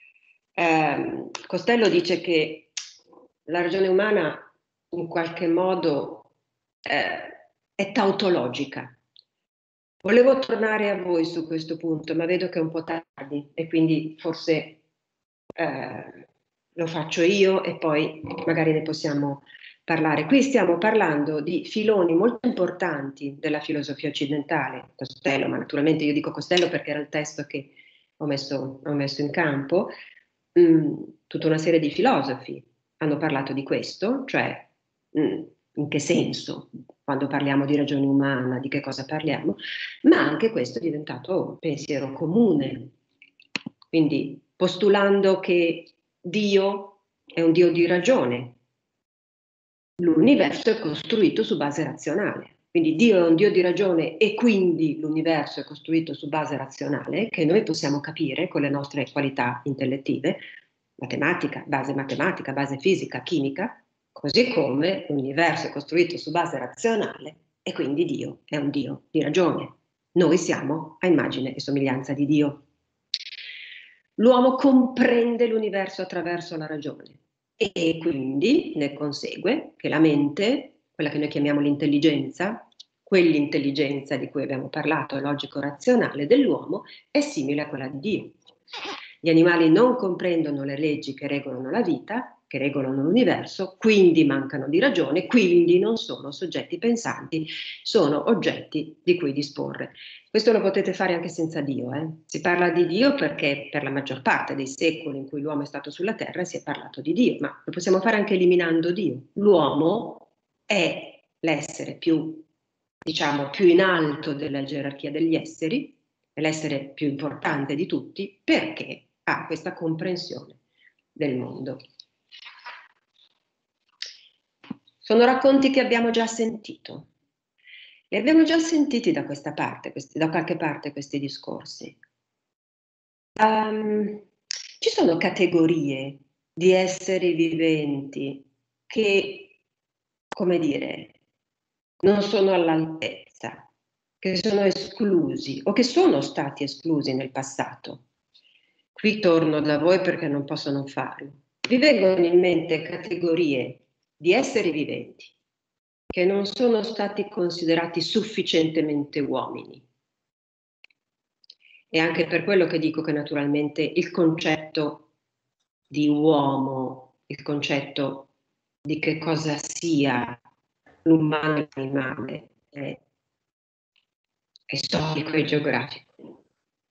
Eh, Costello dice che la ragione umana in qualche modo eh, è tautologica. Volevo tornare a voi su questo punto, ma vedo che è un po' tardi e quindi forse eh, lo faccio io e poi magari ne possiamo parlare. Qui stiamo parlando di filoni molto importanti della filosofia occidentale, Costello, ma naturalmente io dico Costello perché era il testo che ho messo, ho messo in campo. Mm, tutta una serie di filosofi hanno parlato di questo, cioè mm, in che senso, quando parliamo di ragione umana, di che cosa parliamo, ma anche questo è diventato un pensiero comune. Quindi postulando che Dio è un Dio di ragione, l'universo è costruito su base razionale. Quindi Dio è un Dio di ragione e quindi l'universo è costruito su base razionale, che noi possiamo capire con le nostre qualità intellettive, matematica, base matematica, base fisica, chimica, così come l'universo è costruito su base razionale e quindi Dio è un Dio di ragione. Noi siamo a immagine e somiglianza di Dio. L'uomo comprende l'universo attraverso la ragione e quindi ne consegue che la mente, quella che noi chiamiamo l'intelligenza, quell'intelligenza di cui abbiamo parlato, logico-razionale dell'uomo, è simile a quella di Dio. Gli animali non comprendono le leggi che regolano la vita, che regolano l'universo, quindi mancano di ragione, quindi non sono soggetti pensanti, sono oggetti di cui disporre. Questo lo potete fare anche senza Dio. Eh? Si parla di Dio perché per la maggior parte dei secoli in cui l'uomo è stato sulla terra si è parlato di Dio, ma lo possiamo fare anche eliminando Dio. L'uomo è l'essere più, diciamo, più in alto della gerarchia degli esseri, è l'essere più importante di tutti perché ha questa comprensione del mondo. Sono racconti che abbiamo già sentito. Li abbiamo già sentiti da questa parte, questi, da qualche parte, questi discorsi. Um, ci sono categorie di esseri viventi che, come dire, non sono all'altezza, che sono esclusi o che sono stati esclusi nel passato. Qui torno da voi perché non posso non farlo. Vi vengono in mente categorie di esseri viventi che non sono stati considerati sufficientemente uomini. E anche per quello che dico che naturalmente il concetto di uomo, il concetto di che cosa sia l'umano e l'animale è, è storico e geografico.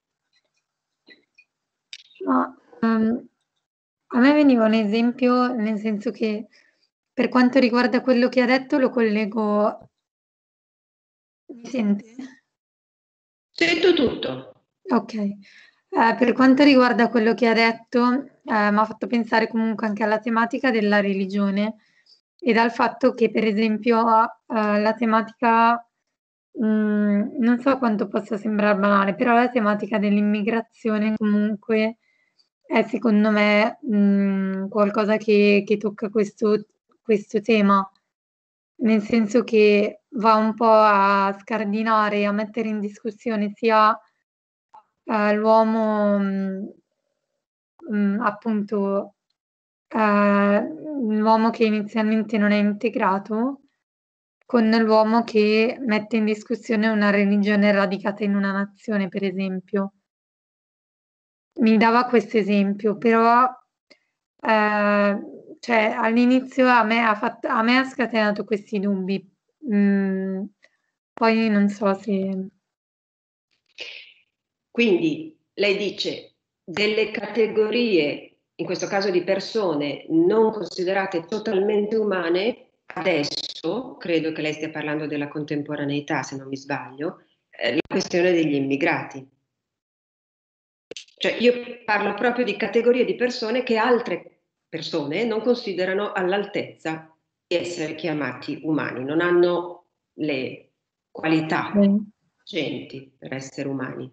No, um, a me veniva un esempio, nel senso che per quanto riguarda quello che ha detto lo collego. Mi sente? Sento tutto. Ok. Eh, per quanto riguarda quello che ha detto, eh, mi ha fatto pensare comunque anche alla tematica della religione e dal fatto che, per esempio, eh, la tematica, mh, non so quanto possa sembrare banale, però la tematica dell'immigrazione comunque è secondo me mh, qualcosa che, che tocca questo, questo tema, nel senso che va un po' a scardinare e a mettere in discussione sia eh, l'uomo mh, mh, appunto eh, l'uomo che inizialmente non è integrato con l'uomo che mette in discussione una religione radicata in una nazione, per esempio. Mi dava questo esempio, però eh, cioè, all'inizio a me ha, fatto, a me ha scatenato questi dubbi. Mm, poi non so se... Quindi lei dice delle categorie, in questo caso di persone non considerate totalmente umane, adesso, credo che lei stia parlando della contemporaneità, se non mi sbaglio, eh, la questione degli immigrati. Cioè io parlo proprio di categorie di persone che altre persone non considerano all'altezza di essere chiamati umani, non hanno le qualità urgenti per essere umani.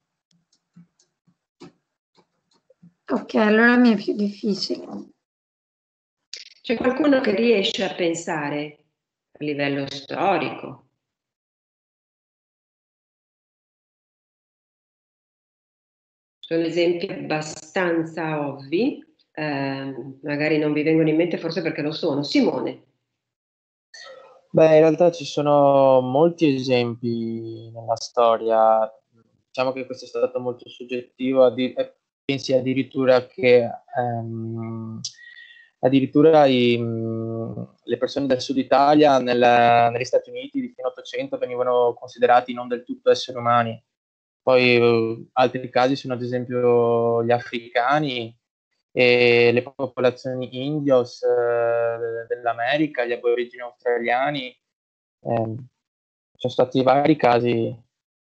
Ok, allora mi è più difficile. C'è qualcuno che riesce a pensare a livello storico? Sono esempi abbastanza ovvi, eh, magari non vi vengono in mente forse perché lo sono. Simone. Beh, in realtà ci sono molti esempi nella storia. Diciamo che questo è stato molto soggettivo, addi- eh, pensi addirittura che ehm, addirittura i, mh, le persone del sud Italia nel- negli Stati Uniti di fine Ottocento venivano considerati non del tutto esseri umani. Poi eh, altri casi sono ad esempio gli africani e le popolazioni indios eh, dell'America, gli aborigeni australiani. Eh, sono stati vari casi.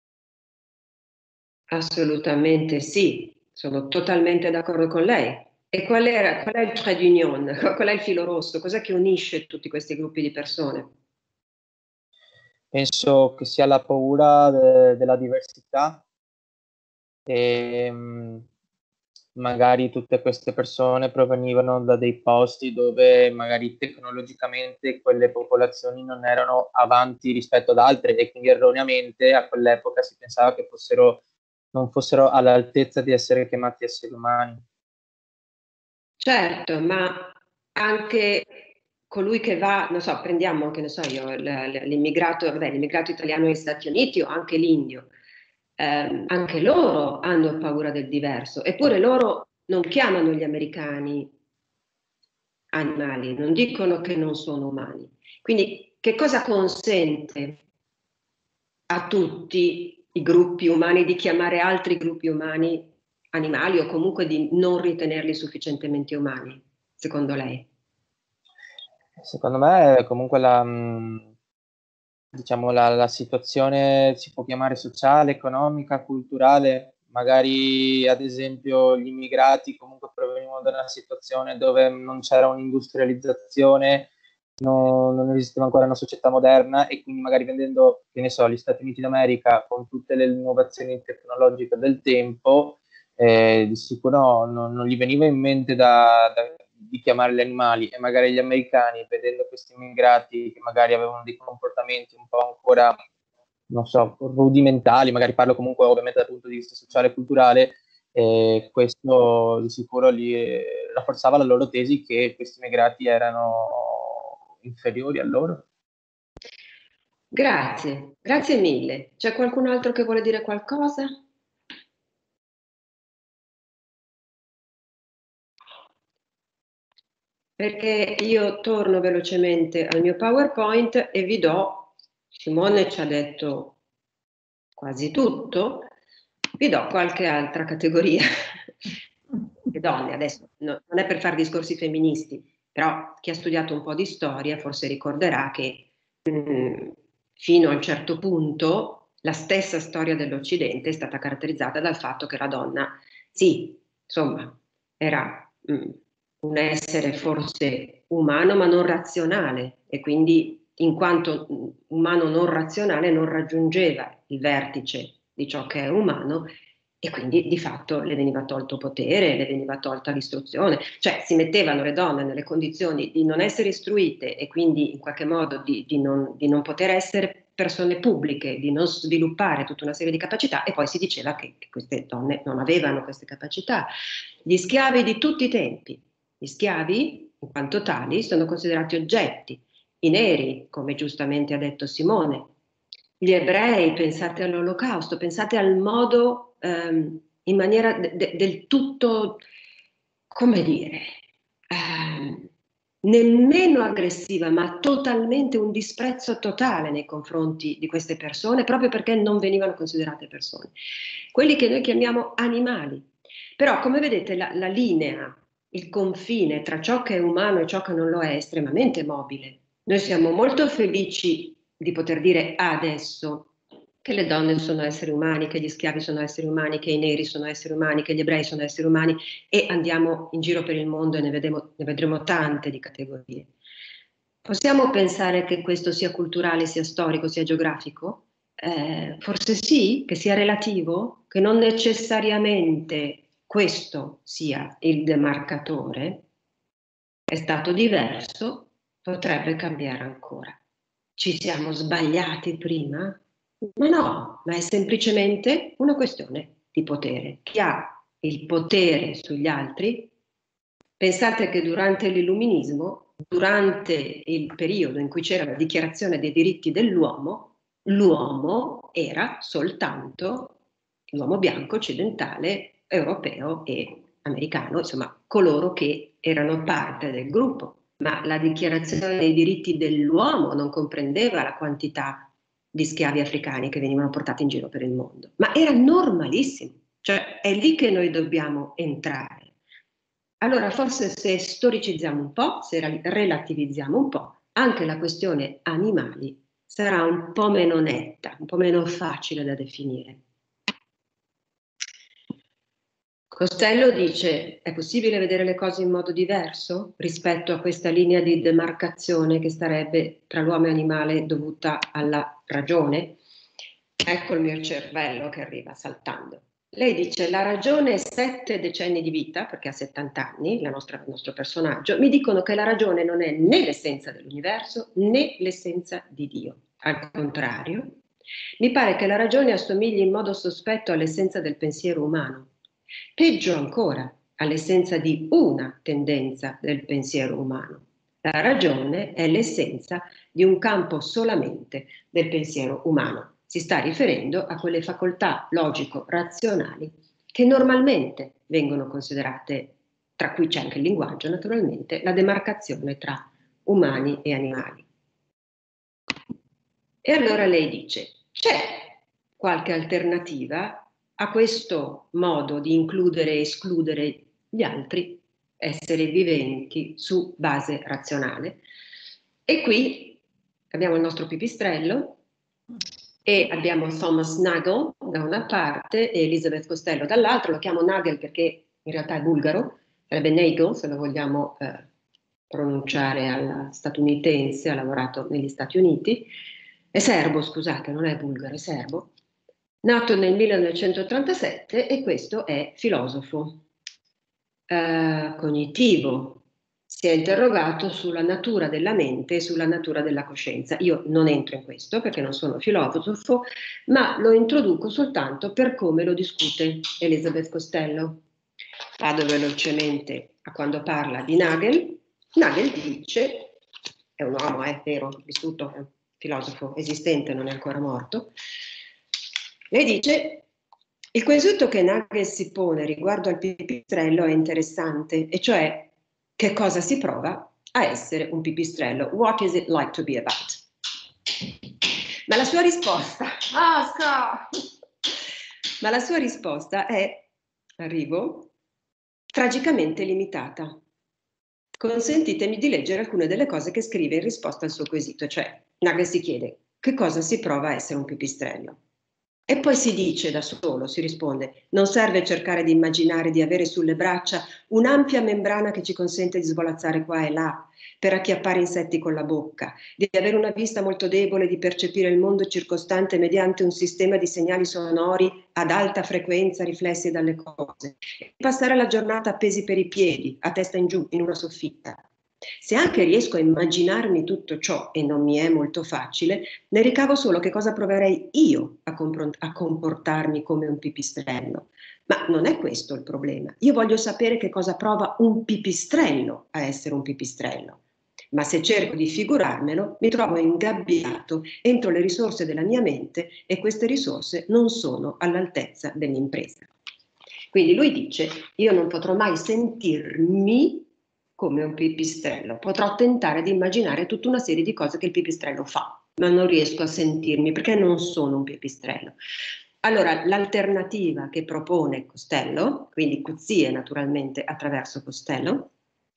Assolutamente sì, sono totalmente d'accordo con lei. E qual era, qual è il trait d'union? Qual è il filo rosso? Cos'è che unisce tutti questi gruppi di persone? Penso che sia la paura de- della diversità e mh, magari tutte queste persone provenivano da dei posti dove magari tecnologicamente quelle popolazioni non erano avanti rispetto ad altre e quindi erroneamente a quell'epoca si pensava che fossero, non fossero all'altezza di essere chiamati esseri umani. Certo, ma anche colui che va, non so, prendiamo, che ne so io, l- l- l'immigrato, vabbè, l'immigrato italiano negli Stati Uniti o anche l'indio, ehm, anche loro hanno paura del diverso, eppure loro non chiamano gli americani animali, non dicono che non sono umani. Quindi che cosa consente a tutti i gruppi umani di chiamare altri gruppi umani animali o comunque di non ritenerli sufficientemente umani, secondo lei? Secondo me comunque la, mh, diciamo, la, la situazione si può chiamare sociale, economica, culturale, magari ad esempio gli immigrati comunque provenivano da una situazione dove non c'era un'industrializzazione, no, non esisteva ancora una società moderna, e quindi magari vendendo, che ne so, gli Stati Uniti d'America con tutte le innovazioni tecnologiche del tempo, eh, di sicuro non, non gli veniva in mente da, da, di chiamare gli animali, e magari gli americani, vedendo questi immigrati che magari avevano dei comportamenti un po' ancora, non so, rudimentali, magari parlo comunque ovviamente dal punto di vista sociale e culturale, e questo di sicuro li eh, rafforzava la loro tesi che questi immigrati erano inferiori a loro. Grazie, grazie mille. C'è qualcun altro che vuole dire qualcosa? Perché io torno velocemente al mio PowerPoint e vi do, Simone ci ha detto quasi tutto, vi do qualche altra categoria. Le donne, adesso no, non è per fare discorsi femministi, però chi ha studiato un po' di storia forse ricorderà che mh, fino a un certo punto la stessa storia dell'Occidente è stata caratterizzata dal fatto che la donna, sì, insomma, era mh, un essere forse umano ma non razionale, e quindi in quanto umano non razionale non raggiungeva il vertice di ciò che è umano, e quindi di fatto le veniva tolto potere, le veniva tolta l'istruzione, cioè si mettevano le donne nelle condizioni di non essere istruite e quindi in qualche modo di, di, non, di non poter essere persone pubbliche, di non sviluppare tutta una serie di capacità, e poi si diceva che, che queste donne non avevano queste capacità. Gli schiavi di tutti i tempi, gli schiavi in quanto tali sono considerati oggetti, i neri, come giustamente ha detto Simone, gli ebrei, pensate all'Olocausto, pensate al modo ehm, in maniera de- de- del tutto, come dire, ehm, nemmeno aggressiva, ma totalmente un disprezzo totale nei confronti di queste persone, proprio perché non venivano considerate persone. Quelli che noi chiamiamo animali. Però, come vedete, la, la linea, il confine tra ciò che è umano e ciò che non lo è, è estremamente mobile. Noi siamo molto felici di poter dire adesso che le donne sono esseri umani, che gli schiavi sono esseri umani, che i neri sono esseri umani, che gli ebrei sono esseri umani, e andiamo in giro per il mondo e ne, vedemo, ne vedremo tante di categorie. Possiamo pensare che questo sia culturale, sia storico, sia geografico? Eh, forse sì, che sia relativo, che non necessariamente questo sia il demarcatore. È stato diverso, potrebbe cambiare ancora. Ci siamo sbagliati prima? Ma no, ma è semplicemente una questione di potere. Chi ha il potere sugli altri? Pensate che durante l'Illuminismo, durante il periodo in cui c'era la dichiarazione dei diritti dell'uomo, l'uomo era soltanto l'uomo bianco, occidentale, europeo e americano, insomma coloro che erano parte del gruppo. Ma la dichiarazione dei diritti dell'uomo non comprendeva la quantità di schiavi africani che venivano portati in giro per il mondo, ma era normalissimo, cioè è lì che noi dobbiamo entrare. Allora forse se storicizziamo un po', se relativizziamo un po', anche la questione animali sarà un po' meno netta, un po' meno facile da definire. Costello dice: è possibile vedere le cose in modo diverso rispetto a questa linea di demarcazione che starebbe tra l'uomo e l'animale dovuta alla ragione? Ecco il mio cervello che arriva saltando. Lei dice: la ragione è sette decenni di vita, perché ha settanta anni, la nostra, il nostro personaggio, mi dicono che la ragione non è né l'essenza dell'universo né l'essenza di Dio. Al contrario, mi pare che la ragione assomigli in modo sospetto all'essenza del pensiero umano. Peggio ancora, all'essenza di una tendenza del pensiero umano. La ragione è l'essenza di un campo solamente del pensiero umano. Si sta riferendo a quelle facoltà logico-razionali che normalmente vengono considerate, tra cui c'è anche il linguaggio naturalmente, la demarcazione tra umani e animali. E allora lei dice: c'è qualche alternativa a questo modo di includere e escludere gli altri esseri viventi su base razionale? E qui abbiamo il nostro pipistrello e abbiamo Thomas Nagel, da una parte e Elisabeth Costello dall'altra. Lo chiamo Nagel perché in realtà è bulgaro, sarebbe Nagel se lo vogliamo eh, pronunciare alla statunitense, ha lavorato negli Stati Uniti, è serbo, scusate, non è bulgaro, è serbo, nato nel millenovecentotrentasette, e questo è filosofo eh, cognitivo. Si è interrogato sulla natura della mente e sulla natura della coscienza. Io non entro in questo perché non sono filosofo, ma lo introduco soltanto per come lo discute Elisabeth Costello. Vado velocemente a quando parla di Nagel. Nagel dice, è un uomo, è vero, vissuto, è un filosofo esistente, non è ancora morto, e dice: il quesito che Nagel si pone riguardo al pipistrello è interessante, e cioè che cosa si prova a essere un pipistrello. What is it like to be a bat? Ma la sua risposta, ah, ma la sua risposta è, arrivo, tragicamente limitata. Consentitemi di leggere alcune delle cose che scrive in risposta al suo quesito, cioè Nagel si chiede che cosa si prova a essere un pipistrello. E poi si dice da solo, si risponde, non serve cercare di immaginare di avere sulle braccia un'ampia membrana che ci consente di svolazzare qua e là, per acchiappare insetti con la bocca, di avere una vista molto debole, di percepire il mondo circostante mediante un sistema di segnali sonori ad alta frequenza riflessi dalle cose, e passare la giornata appesi per i piedi, a testa in giù, in una soffitta. Se anche riesco a immaginarmi tutto ciò, e non mi è molto facile, ne ricavo solo che cosa proverei io a, a comportarmi come un pipistrello. Ma non è questo il problema. Io voglio sapere che cosa prova un pipistrello a essere un pipistrello. Ma se cerco di figurarmelo, mi trovo ingabbiato entro le risorse della mia mente, e queste risorse non sono all'altezza dell'impresa. Quindi lui dice, io non potrò mai sentirmi come un pipistrello, potrò tentare di immaginare tutta una serie di cose che il pipistrello fa, ma non riesco a sentirmi perché non sono un pipistrello. Allora, l'alternativa che propone Costello, quindi Coetzee naturalmente attraverso Costello,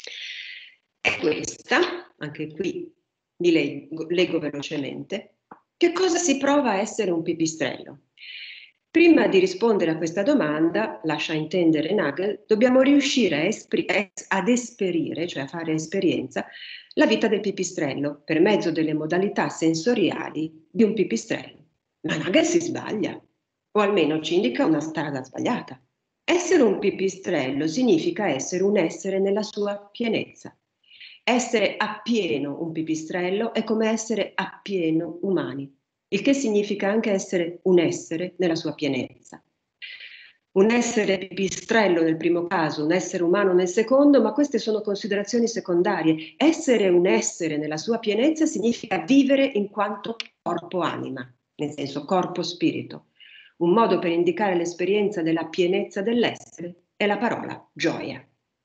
è questa, anche qui vi leggo, leggo velocemente. Che cosa si prova a essere un pipistrello? Prima di rispondere a questa domanda, lascia intendere Nagel, dobbiamo riuscire a espri- ad esperire, cioè a fare esperienza, la vita del pipistrello per mezzo delle modalità sensoriali di un pipistrello. Ma Nagel si sbaglia, o almeno ci indica una strada sbagliata. Essere un pipistrello significa essere un essere nella sua pienezza. Essere appieno un pipistrello è come essere appieno umani, il che significa anche essere un essere nella sua pienezza. Un essere pipistrello nel primo caso, un essere umano nel secondo, ma queste sono considerazioni secondarie. Essere un essere nella sua pienezza significa vivere in quanto corpo-anima, nel senso corpo-spirito. Un modo per indicare l'esperienza della pienezza dell'essere è la parola gioia.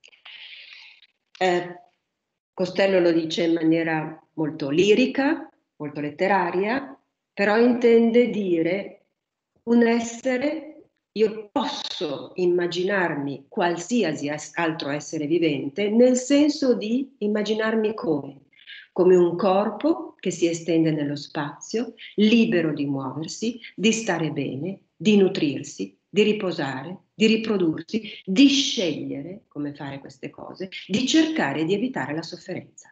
Eh, Costello lo dice in maniera molto lirica, molto letteraria, però intende dire un essere, io posso immaginarmi qualsiasi altro essere vivente nel senso di immaginarmi come? Come un corpo che si estende nello spazio, libero di muoversi, di stare bene, di nutrirsi, di riposare, di riprodursi, di scegliere come fare queste cose, di cercare di evitare la sofferenza.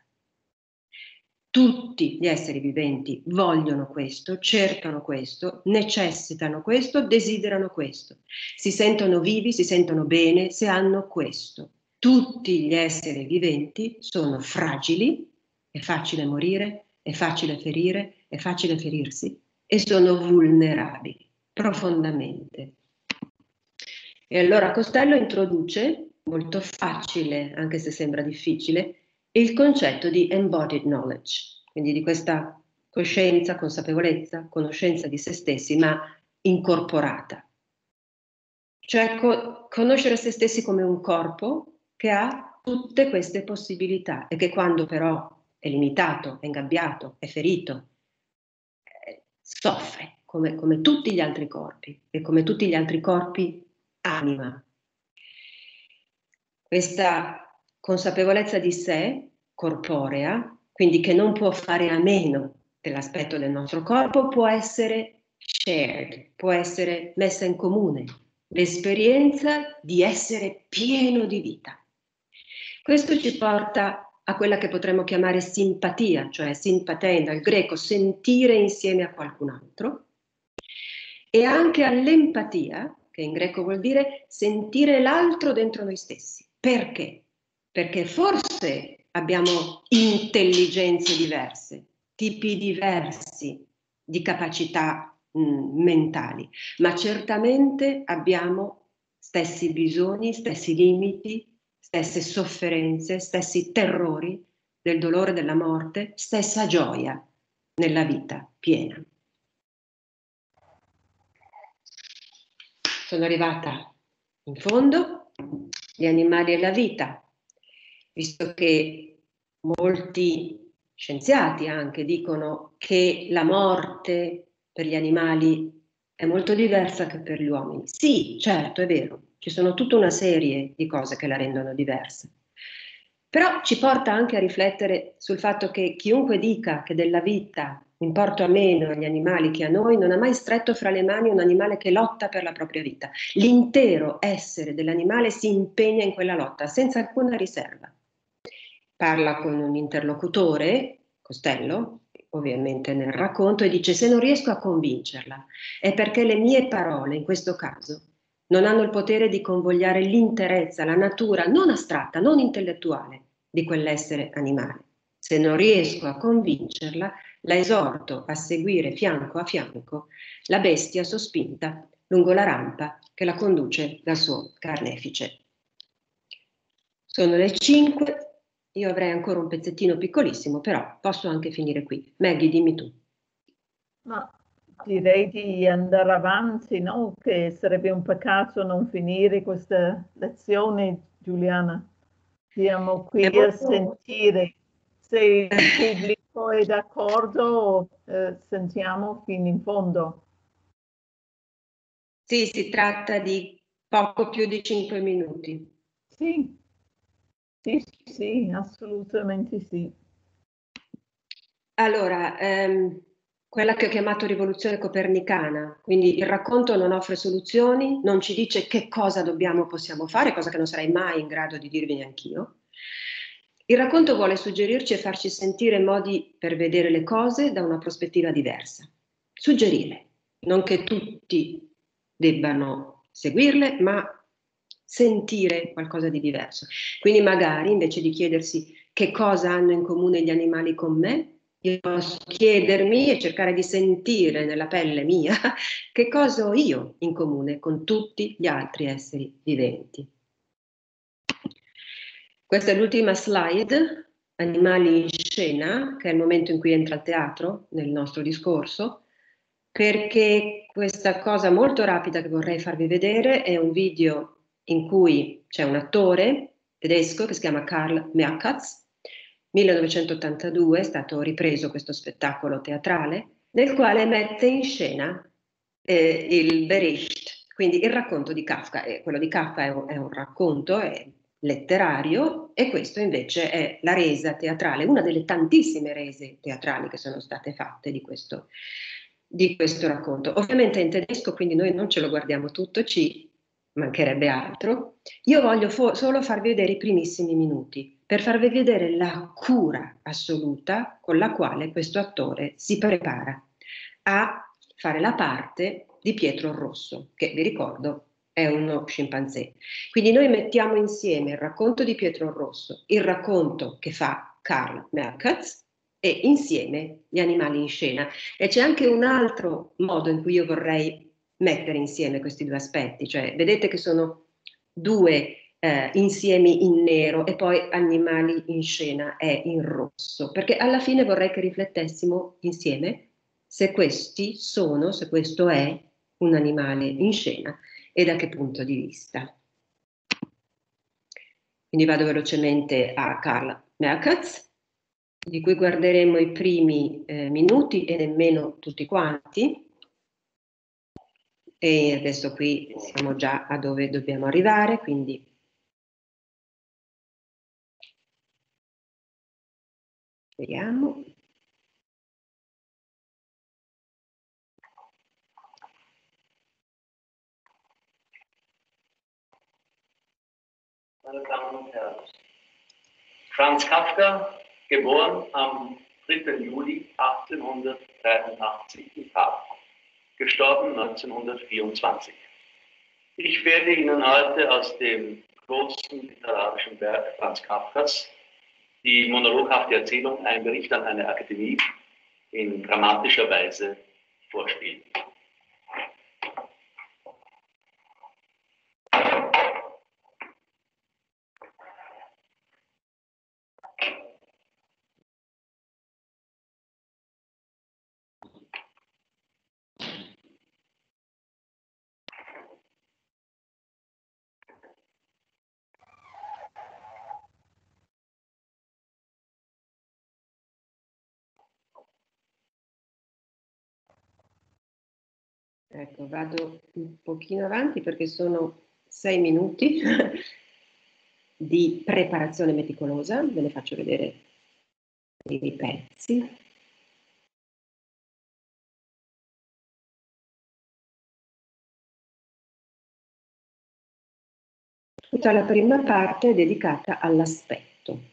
Tutti gli esseri viventi vogliono questo, cercano questo, necessitano questo, desiderano questo. Si sentono vivi, si sentono bene se hanno questo. Tutti gli esseri viventi sono fragili, è facile morire, è facile ferire, è facile ferirsi, e sono vulnerabili, profondamente. E allora Costello introduce, molto facile, anche se sembra difficile, il concetto di embodied knowledge, quindi di questa coscienza, consapevolezza, conoscenza di se stessi, ma incorporata. Cioè co- conoscere se stessi come un corpo che ha tutte queste possibilità e che quando però è limitato, è ingabbiato, è ferito, eh, soffre come, come tutti gli altri corpi, e come tutti gli altri corpi anima. Questa consapevolezza di sé, corporea, quindi che non può fare a meno dell'aspetto del nostro corpo, può essere shared, può essere messa in comune, l'esperienza di essere pieno di vita. Questo ci porta a quella che potremmo chiamare simpatia, cioè sympathein dal greco, sentire insieme a qualcun altro, e anche all'empatia, che in greco vuol dire sentire l'altro dentro noi stessi. Perché? Perché forse abbiamo intelligenze diverse, tipi diversi di capacità mh, mentali, ma certamente abbiamo stessi bisogni, stessi limiti, stesse sofferenze, stessi terrori del dolore della morte, stessa gioia nella vita piena. Sono arrivata in fondo, gli animali e la vita, visto che molti scienziati anche dicono che la morte per gli animali è molto diversa che per gli uomini. Sì, certo, è vero, ci sono tutta una serie di cose che la rendono diversa. Però ci porta anche a riflettere sul fatto che chiunque dica che della vita importa meno agli animali che a noi, non ha mai stretto fra le mani un animale che lotta per la propria vita. L'intero essere dell'animale si impegna in quella lotta, senza alcuna riserva. Parla con un interlocutore, Costello, ovviamente nel racconto, e dice: se non riesco a convincerla è perché le mie parole, in questo caso, non hanno il potere di convogliare l'interezza, la natura non astratta, non intellettuale di quell'essere animale. Se non riesco a convincerla, la esorto a seguire fianco a fianco la bestia sospinta lungo la rampa che la conduce dal suo carnefice. Sono le cinque, io avrei ancora un pezzettino piccolissimo, però posso anche finire qui. Maggie, dimmi tu. Ma direi di andare avanti, no? Che sarebbe un peccato non finire questa lezione, Giuliana. Siamo qui a sentire. Se il pubblico è d'accordo, eh, sentiamo fino in fondo. Sì, si tratta di poco più di cinque minuti. Sì, sì, sì, assolutamente sì. Allora, ehm, quella che ho chiamato rivoluzione copernicana, quindi il racconto non offre soluzioni, non ci dice che cosa dobbiamo o possiamo fare, cosa che non sarei mai in grado di dirvi neanch'io. Il racconto vuole suggerirci e farci sentire modi per vedere le cose da una prospettiva diversa. Suggerire, non che tutti debbano seguirle, ma sentire qualcosa di diverso. Quindi magari invece di chiedersi che cosa hanno in comune gli animali con me, io posso chiedermi e cercare di sentire nella pelle mia che cosa ho io in comune con tutti gli altri esseri viventi. Questa è l'ultima slide, animali in scena, che è il momento in cui entra il teatro nel nostro discorso, perché questa cosa molto rapida che vorrei farvi vedere è un video in cui c'è un attore tedesco che si chiama Karl Merkatz. millenovecentottantadue è stato ripreso questo spettacolo teatrale nel quale mette in scena eh, il Bericht, quindi il racconto di Kafka. E quello di Kafka è un, è un racconto è letterario e questo invece è la resa teatrale, una delle tantissime rese teatrali che sono state fatte di questo, di questo racconto. Ovviamente è in tedesco, quindi noi non ce lo guardiamo tutto, ci mancherebbe altro. Io voglio solo farvi vedere i primissimi minuti per farvi vedere la cura assoluta con la quale questo attore si prepara a fare la parte di Pietro Rosso, che vi ricordo è uno scimpanzé. Quindi noi mettiamo insieme il racconto di Pietro Rosso, il racconto che fa Karl Merkatz e insieme gli animali in scena. E c'è anche un altro modo in cui io vorrei mettere insieme questi due aspetti, cioè vedete che sono due eh, insiemi in nero e poi animali in scena è in rosso, perché alla fine vorrei che riflettessimo insieme se questi sono, se questo è un animale in scena e da che punto di vista. Quindi vado velocemente a Karl Merkatz, di cui guarderemo i primi eh, minuti e nemmeno tutti quanti. E adesso qui siamo già a dove dobbiamo arrivare, quindi vediamo. meine Damen und Herren. Franz Kafka, geboren am dritten Juli achtzehnhundertdreiundachtzig in Prag, gestorben neunzehnhundertvierundzwanzig. Ich werde Ihnen heute aus dem großen literarischen Werk Franz Kafkas die monologhafte Erzählung Ein Bericht an eine Akademie in dramatischer Weise vorspielen. Ecco, vado un pochino avanti perché sono sei minuti di preparazione meticolosa, ve ne faccio vedere i pezzi. Tutta la prima parte è dedicata all'aspetto.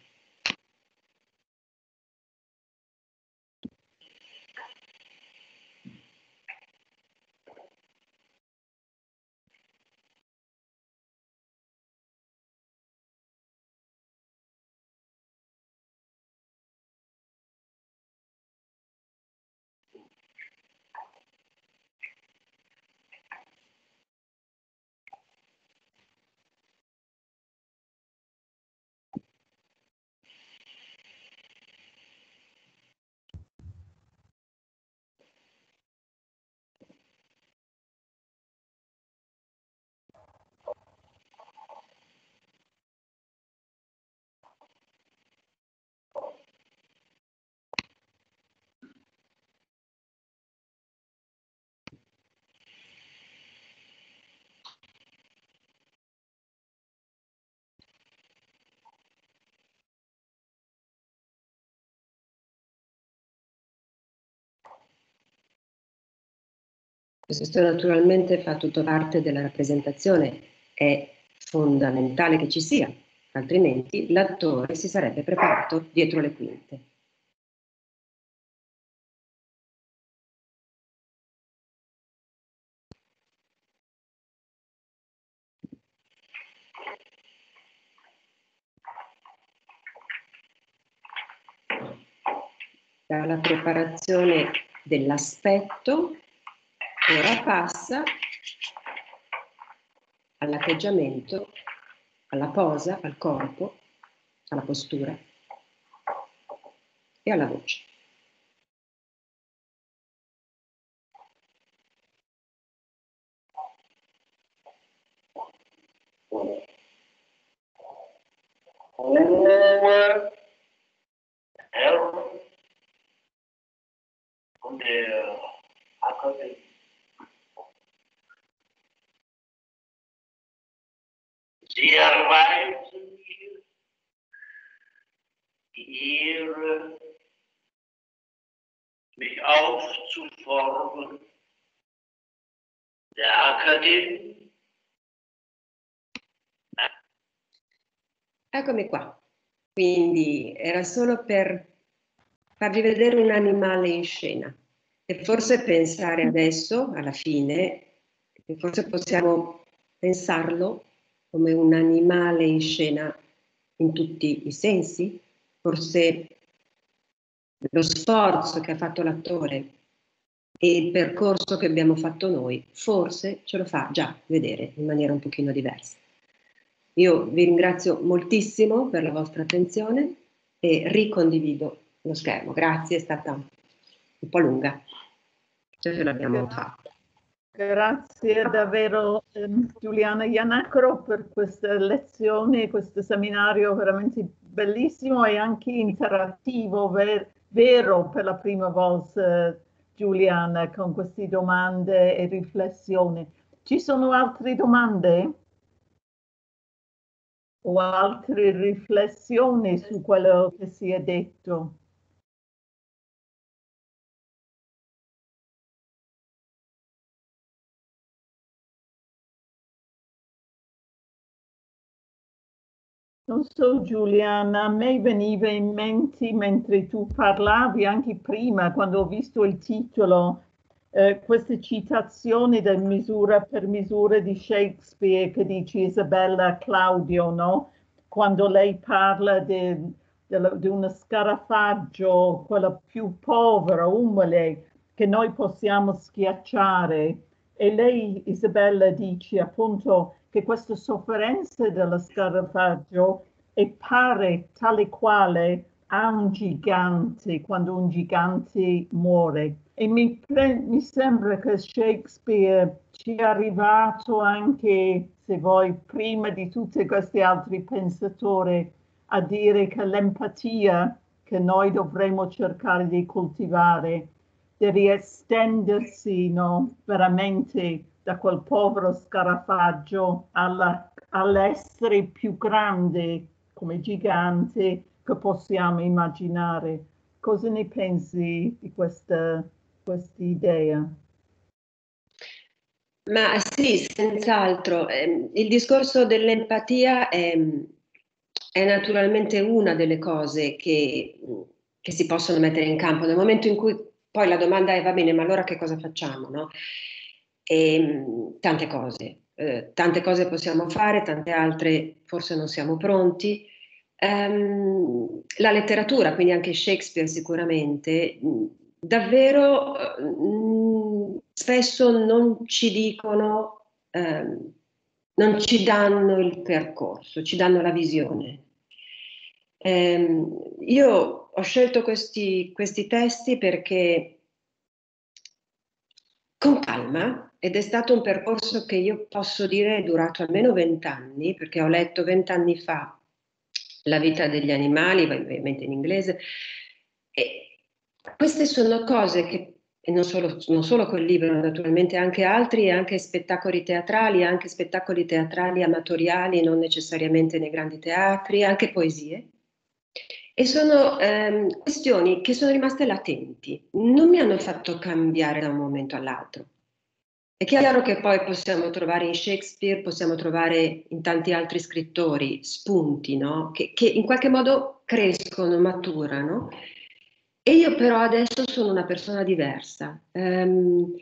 Questo naturalmente fa tutto parte della rappresentazione, è fondamentale che ci sia, altrimenti l'attore si sarebbe preparato dietro le quinte. Dalla preparazione dell'aspetto ora passa all'atteggiamento, alla posa, al corpo, alla postura e alla voce. Hohe Herren von der Akademie. Sie erweisen mir die Ehre, mich aufzufordern, der Akademie. Eccomi qua. Quindi era solo per farvi vedere un animale in scena e forse pensare adesso, alla fine, che forse possiamo pensarlo come un animale in scena in tutti i sensi, forse lo sforzo che ha fatto l'attore e il percorso che abbiamo fatto noi, forse ce lo fa già vedere in maniera un pochino diversa. Io vi ringrazio moltissimo per la vostra attenzione e ricondivido lo schermo. Grazie, è stata un po' lunga, ce l'abbiamo fatta. Grazie davvero ehm, Giuliana Iannacro per queste lezioni, questo seminario veramente bellissimo e anche interattivo, ver vero per la prima volta Giuliana, con queste domande e riflessioni. Ci sono altre domande? O altre riflessioni su quello che si è detto? Non so Giuliana, a me veniva in mente mentre tu parlavi anche prima, quando ho visto il titolo, eh, queste citazioni del misura per misura di Shakespeare che dice Isabella Claudio, no? Quando lei parla di uno scarafaggio, quella più povera, umile, che noi possiamo schiacciare. E lei, Isabella, dice appunto che questa sofferenza dello scarafaggio è pare tale quale a un gigante quando un gigante muore. E mi, mi sembra che Shakespeare ci è arrivato anche, se vuoi, prima di tutti questi altri pensatori, a dire che l'empatia che noi dovremmo cercare di coltivare deve estendersi, no, veramente da quel povero scarafaggio alla, all'essere più grande come gigante che possiamo immaginare. Cosa ne pensi di questa idea? Ma sì, senz'altro. Il discorso dell'empatia è, è naturalmente una delle cose che, che si possono mettere in campo nel momento in cui poi la domanda è: va bene, ma allora che cosa facciamo, no? E, tante cose, eh, tante cose possiamo fare, tante altre forse non siamo pronti. Um, la letteratura, quindi anche Shakespeare sicuramente, davvero mh, spesso non ci dicono, ehm, non ci danno il percorso, ci danno la visione. Ehm, io ho scelto questi, questi testi perché con calma, ed è stato un percorso che io posso dire è durato almeno vent'anni, perché ho letto vent'anni fa La vita degli animali, ovviamente in inglese, e queste sono cose che, e non solo, non solo quel libro, naturalmente anche altri, anche spettacoli teatrali, anche spettacoli teatrali amatoriali, non necessariamente nei grandi teatri, anche poesie. E sono ehm, questioni che sono rimaste latenti, non mi hanno fatto cambiare da un momento all'altro. È chiaro che poi possiamo trovare in Shakespeare, possiamo trovare in tanti altri scrittori spunti, no? Che, che in qualche modo crescono, maturano. E io però adesso sono una persona diversa. Um,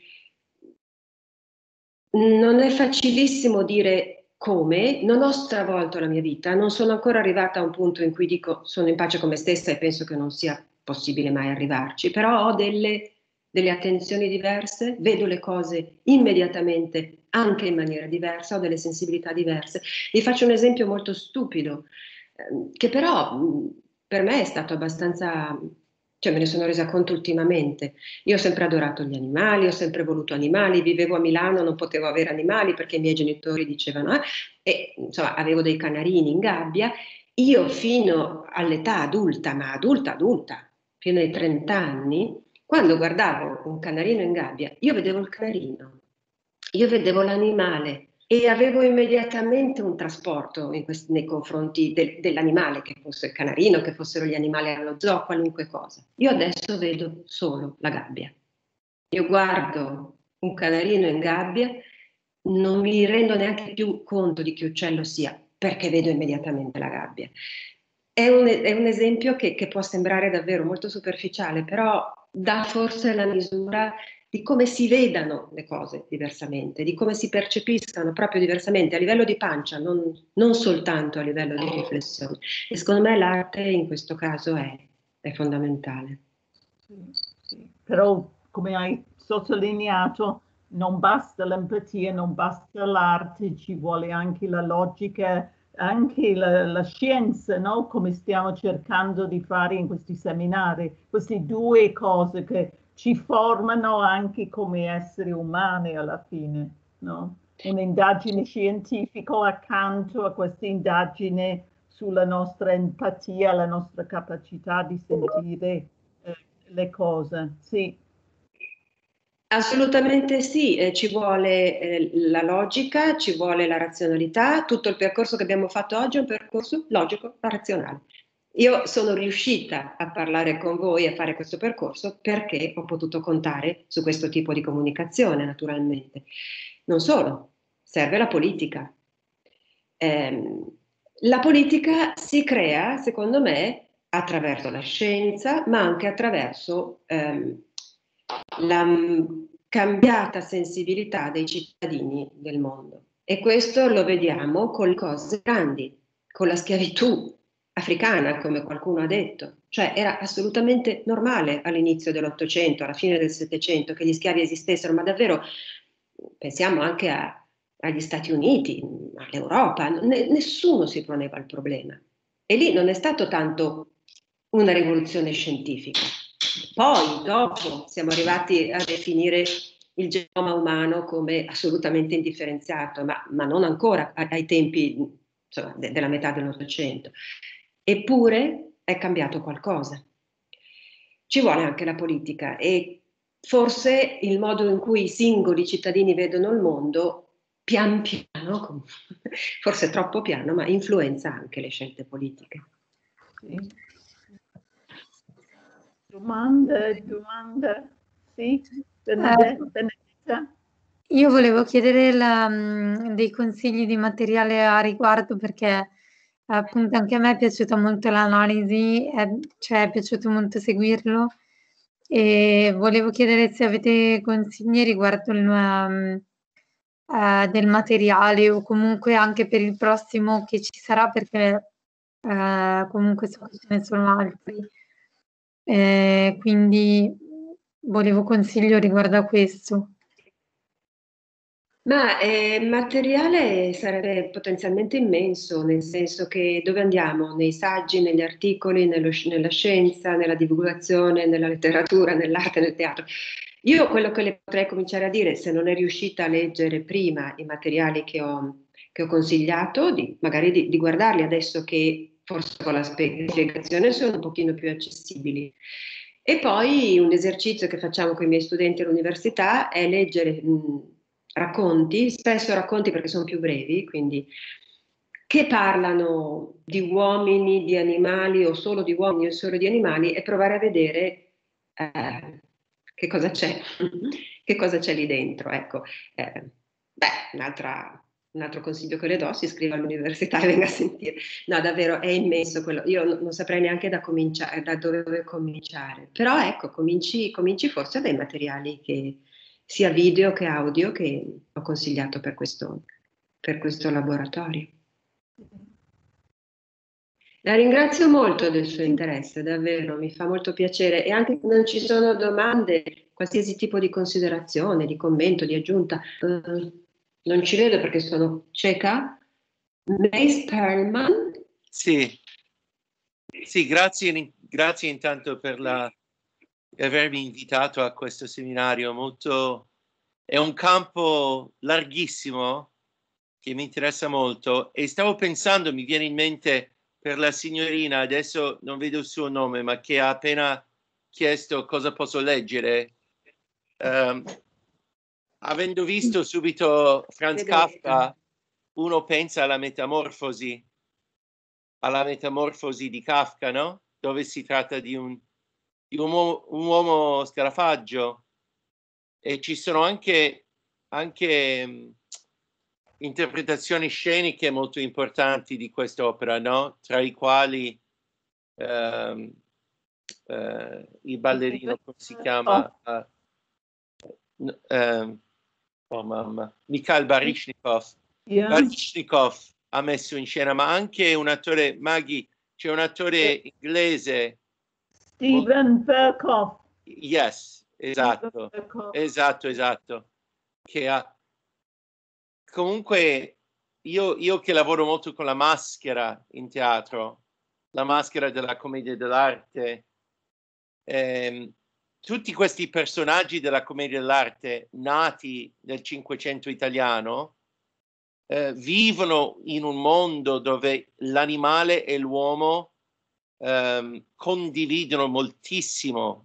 non è facilissimo dire come, non ho stravolto la mia vita, non sono ancora arrivata a un punto in cui dico sono in pace con me stessa e penso che non sia possibile mai arrivarci, però ho delle, delle attenzioni diverse, vedo le cose immediatamente anche in maniera diversa, ho delle sensibilità diverse. Vi faccio un esempio molto stupido, eh, che però mh, per me è stato abbastanza... Cioè me ne sono resa conto ultimamente. Io ho sempre adorato gli animali, ho sempre voluto animali, vivevo a Milano, non potevo avere animali perché i miei genitori dicevano, eh, e insomma avevo dei canarini in gabbia. Io fino all'età adulta, ma adulta adulta, fino ai trenta anni, quando guardavo un canarino in gabbia, io vedevo il canarino, io vedevo l'animale, e avevo immediatamente un trasporto in questi, nei confronti del, dell'animale, che fosse il canarino, che fossero gli animali allo zoo, qualunque cosa. Io adesso vedo solo la gabbia. Io guardo un canarino in gabbia, non mi rendo neanche più conto di che uccello sia, perché vedo immediatamente la gabbia. È un, è un esempio che, che può sembrare davvero molto superficiale, però dà forse la misura di come si vedano le cose diversamente, di come si percepiscano proprio diversamente a livello di pancia, non, non soltanto a livello di riflessione. E secondo me l'arte in questo caso è, è fondamentale. Sì, sì. Però come hai sottolineato, non basta l'empatia, non basta l'arte, ci vuole anche la logica, anche la, la scienza, no? Come stiamo cercando di fare in questi seminari, queste due cose che ci formano anche come esseri umani alla fine, no? Un'indagine scientifica accanto a questa indagine sulla nostra empatia, la nostra capacità di sentire eh, le cose, sì. Assolutamente sì, eh, ci vuole eh, la logica, ci vuole la razionalità, tutto il percorso che abbiamo fatto oggi è un percorso logico, razionale. Io sono riuscita a parlare con voi, a fare questo percorso, perché ho potuto contare su questo tipo di comunicazione, naturalmente. Non solo, serve la politica. Eh, la politica si crea, secondo me, attraverso la scienza, ma anche attraverso ehm, la mh, cambiata sensibilità dei cittadini del mondo. E questo lo vediamo con le cose grandi, con la schiavitù africana, come qualcuno ha detto. Cioè era assolutamente normale all'inizio dell'Ottocento, alla fine del Settecento, che gli schiavi esistessero, ma davvero pensiamo anche a, agli Stati Uniti, all'Europa, ne, nessuno si poneva il problema. E lì non è stato tanto una rivoluzione scientifica. Poi, dopo, siamo arrivati a definire il genoma umano come assolutamente indifferenziato, ma, ma non ancora ai tempi, insomma, de, della metà dell'Ottocento. Eppure è cambiato qualcosa. Ci vuole anche la politica e forse il modo in cui i singoli cittadini vedono il mondo, pian piano, forse troppo piano, ma influenza anche le scelte politiche. Sì. Domande, domande? Sì, Benedetta? Benedetta? Io volevo chiedere la, mh, dei consigli di materiale a riguardo perché appunto anche a me è piaciuta molto l'analisi, è, cioè è piaciuto molto seguirlo e volevo chiedere se avete consigli riguardo il, um, eh, del materiale o comunque anche per il prossimo che ci sarà perché eh, comunque so che ce ne sono altri. Eh, quindi volevo consiglio riguardo a questo. Ma il eh, materiale sarebbe potenzialmente immenso, nel senso che dove andiamo? Nei saggi, negli articoli, nello, nella scienza, nella divulgazione, nella letteratura, nell'arte, nel teatro. Io quello che le potrei cominciare a dire, se non è riuscita a leggere prima i materiali che ho, che ho consigliato, di, magari di, di guardarli adesso che forse con la spiegazione sono un pochino più accessibili. E poi un esercizio che facciamo con i miei studenti all'università è leggere mh, racconti, spesso racconti perché sono più brevi, quindi che parlano di uomini, di animali o solo di uomini o solo di animali e provare a vedere eh, che cosa c'è, che cosa c'è lì dentro. Ecco, eh, beh, un'altra, un altro consiglio che le do, si iscriva all'università e venga a sentire. No, davvero è immenso quello. Io non, non saprei neanche da, cominciare, da dove cominciare, però ecco, cominci, cominci forse dai materiali che sia video che audio che ho consigliato per questo, per questo laboratorio. La ringrazio molto del suo interesse, davvero, mi fa molto piacere e anche se non ci sono domande, qualsiasi tipo di considerazione, di commento, di aggiunta, eh, non ci vedo perché sono cieca. Mace Perlman? Sì, sì, grazie, grazie intanto per la, avermi invitato a questo seminario. Molto, è un campo larghissimo che mi interessa molto e stavo pensando, mi viene in mente per la signorina, adesso non vedo il suo nome, ma che ha appena chiesto cosa posso leggere. Um, avendo visto subito Franz Kafka, uno pensa alla metamorfosi, alla metamorfosi di Kafka, no? Dove si tratta di un, di un, uomo, un uomo scarafaggio e ci sono anche, anche um, interpretazioni sceniche molto importanti di quest'opera, no? Tra i quali um, uh, il ballerino, come si chiama? Uh, uh, oh mamma, Mikhail Baryshnikov. Yeah. Baryshnikov ha messo in scena, ma anche un attore, Maghi, c'è un attore inglese. Steven Berkoff. Yes, esatto, esatto, esatto. Che ha... Comunque, io, io che lavoro molto con la maschera in teatro, la maschera della commedia dell'arte, ehm, tutti questi personaggi della commedia dell'arte nati nel Cinquecento italiano eh, vivono in un mondo dove l'animale e l'uomo ehm, condividono moltissimo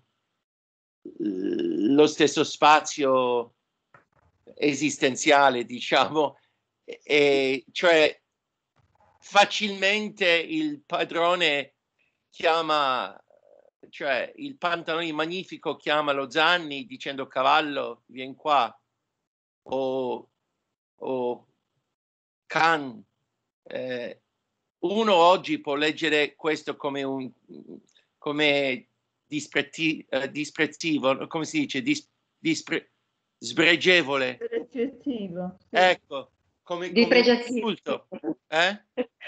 lo stesso spazio esistenziale, diciamo, e, e cioè facilmente il padrone chiama, cioè il Pantaloni Magnifico chiama lo Zanni dicendo cavallo, vieni qua, o, o Khan, eh, uno oggi può leggere questo come un come dispretti, uh, disprezzivo, come si dice, Dis, dispre, sbregevole. Sbregetivo. Sì. Ecco, come, come un insulto, eh?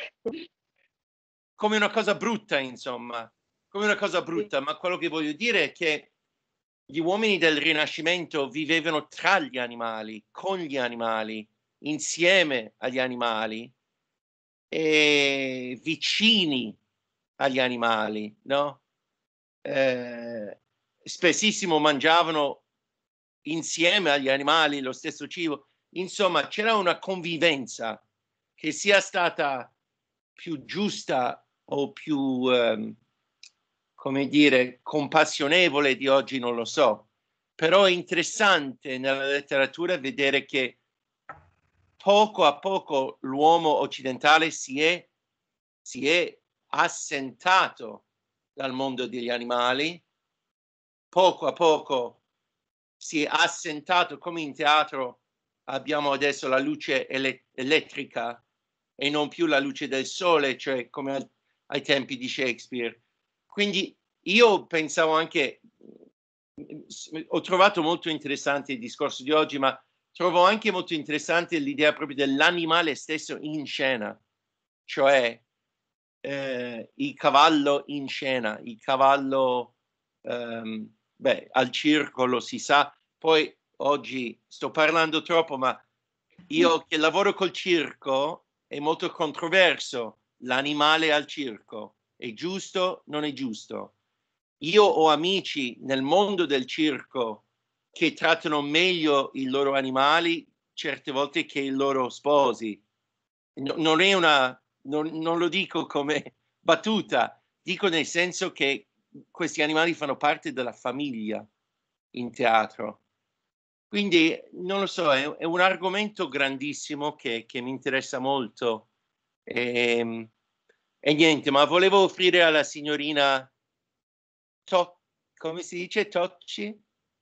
Come una cosa brutta, insomma, come una cosa brutta, ma quello che voglio dire è che gli uomini del Rinascimento vivevano tra gli animali, con gli animali, insieme agli animali e vicini agli animali, no? Eh, spessissimo mangiavano insieme agli animali lo stesso cibo. Insomma, c'era una convivenza che sia stata più giusta o più, um, come dire, compassionevole di oggi, non lo so. Però è interessante nella letteratura vedere che poco a poco l'uomo occidentale si è, si è assentato dal mondo degli animali, poco a poco si è assentato, come in teatro abbiamo adesso la luce ele- elettrica e non più la luce del sole, cioè come al- ai tempi di Shakespeare. Quindi io pensavo anche, ho trovato molto interessante il discorso di oggi, ma trovo anche molto interessante l'idea proprio dell'animale stesso in scena, cioè eh, il cavallo in scena, il cavallo ehm, beh, al circo lo si sa, poi oggi sto parlando troppo, ma io che lavoro col circo è molto controverso, l'animale al circo, è giusto, non è giusto? Io ho amici nel mondo del circo che trattano meglio i loro animali certe volte che i loro sposi. No, non è una, non, non lo dico come battuta, dico nel senso che questi animali fanno parte della famiglia in teatro. Quindi non lo so, è, è un argomento grandissimo che, che mi interessa molto. E, e niente, ma volevo offrire alla signorina To, come si dice? Tocci?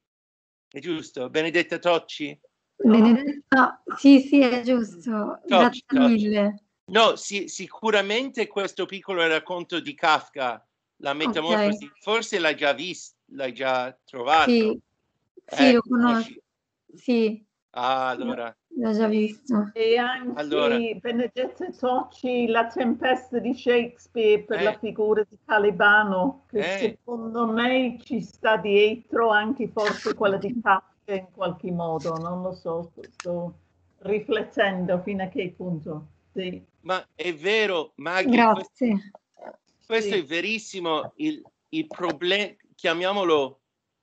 È giusto? Benedetta Tocci? Benedetta, sì, sì, è giusto. Tocci, Grazie Tocci. mille. No, sì, sicuramente questo piccolo racconto di Kafka, La Metamorfosi, Ok. forse l'hai già visto, l'hai già trovato. Sì, sì, Eh, lo conosco. Sì, ah, allora. l'ho già visto. E anche Allora. Benedetta Tocci, La tempesta di Shakespeare per Eh. la figura di Calibano, che Eh. secondo me ci sta dietro anche forse quella di Kafka in qualche modo, non lo so, sto riflettendo fino a che punto. Sì. Ma è vero, Maggie, Grazie. questo, questo Sì. è verissimo, il, il problema, chiamiamolo,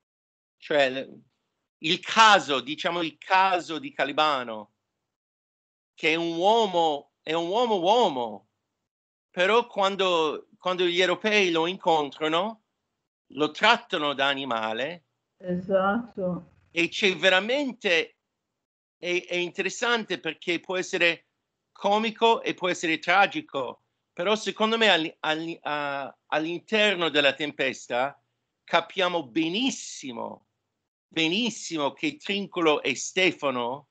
cioè il caso, diciamo il caso di Calibano, che è un uomo, è un uomo uomo, però quando, quando gli europei lo incontrano, lo trattano da animale. Esatto. E c'è veramente, è, è interessante perché può essere comico e può essere tragico, però secondo me all, all, uh, all'interno della tempesta capiamo benissimo, benissimo che Trincolo e Stefano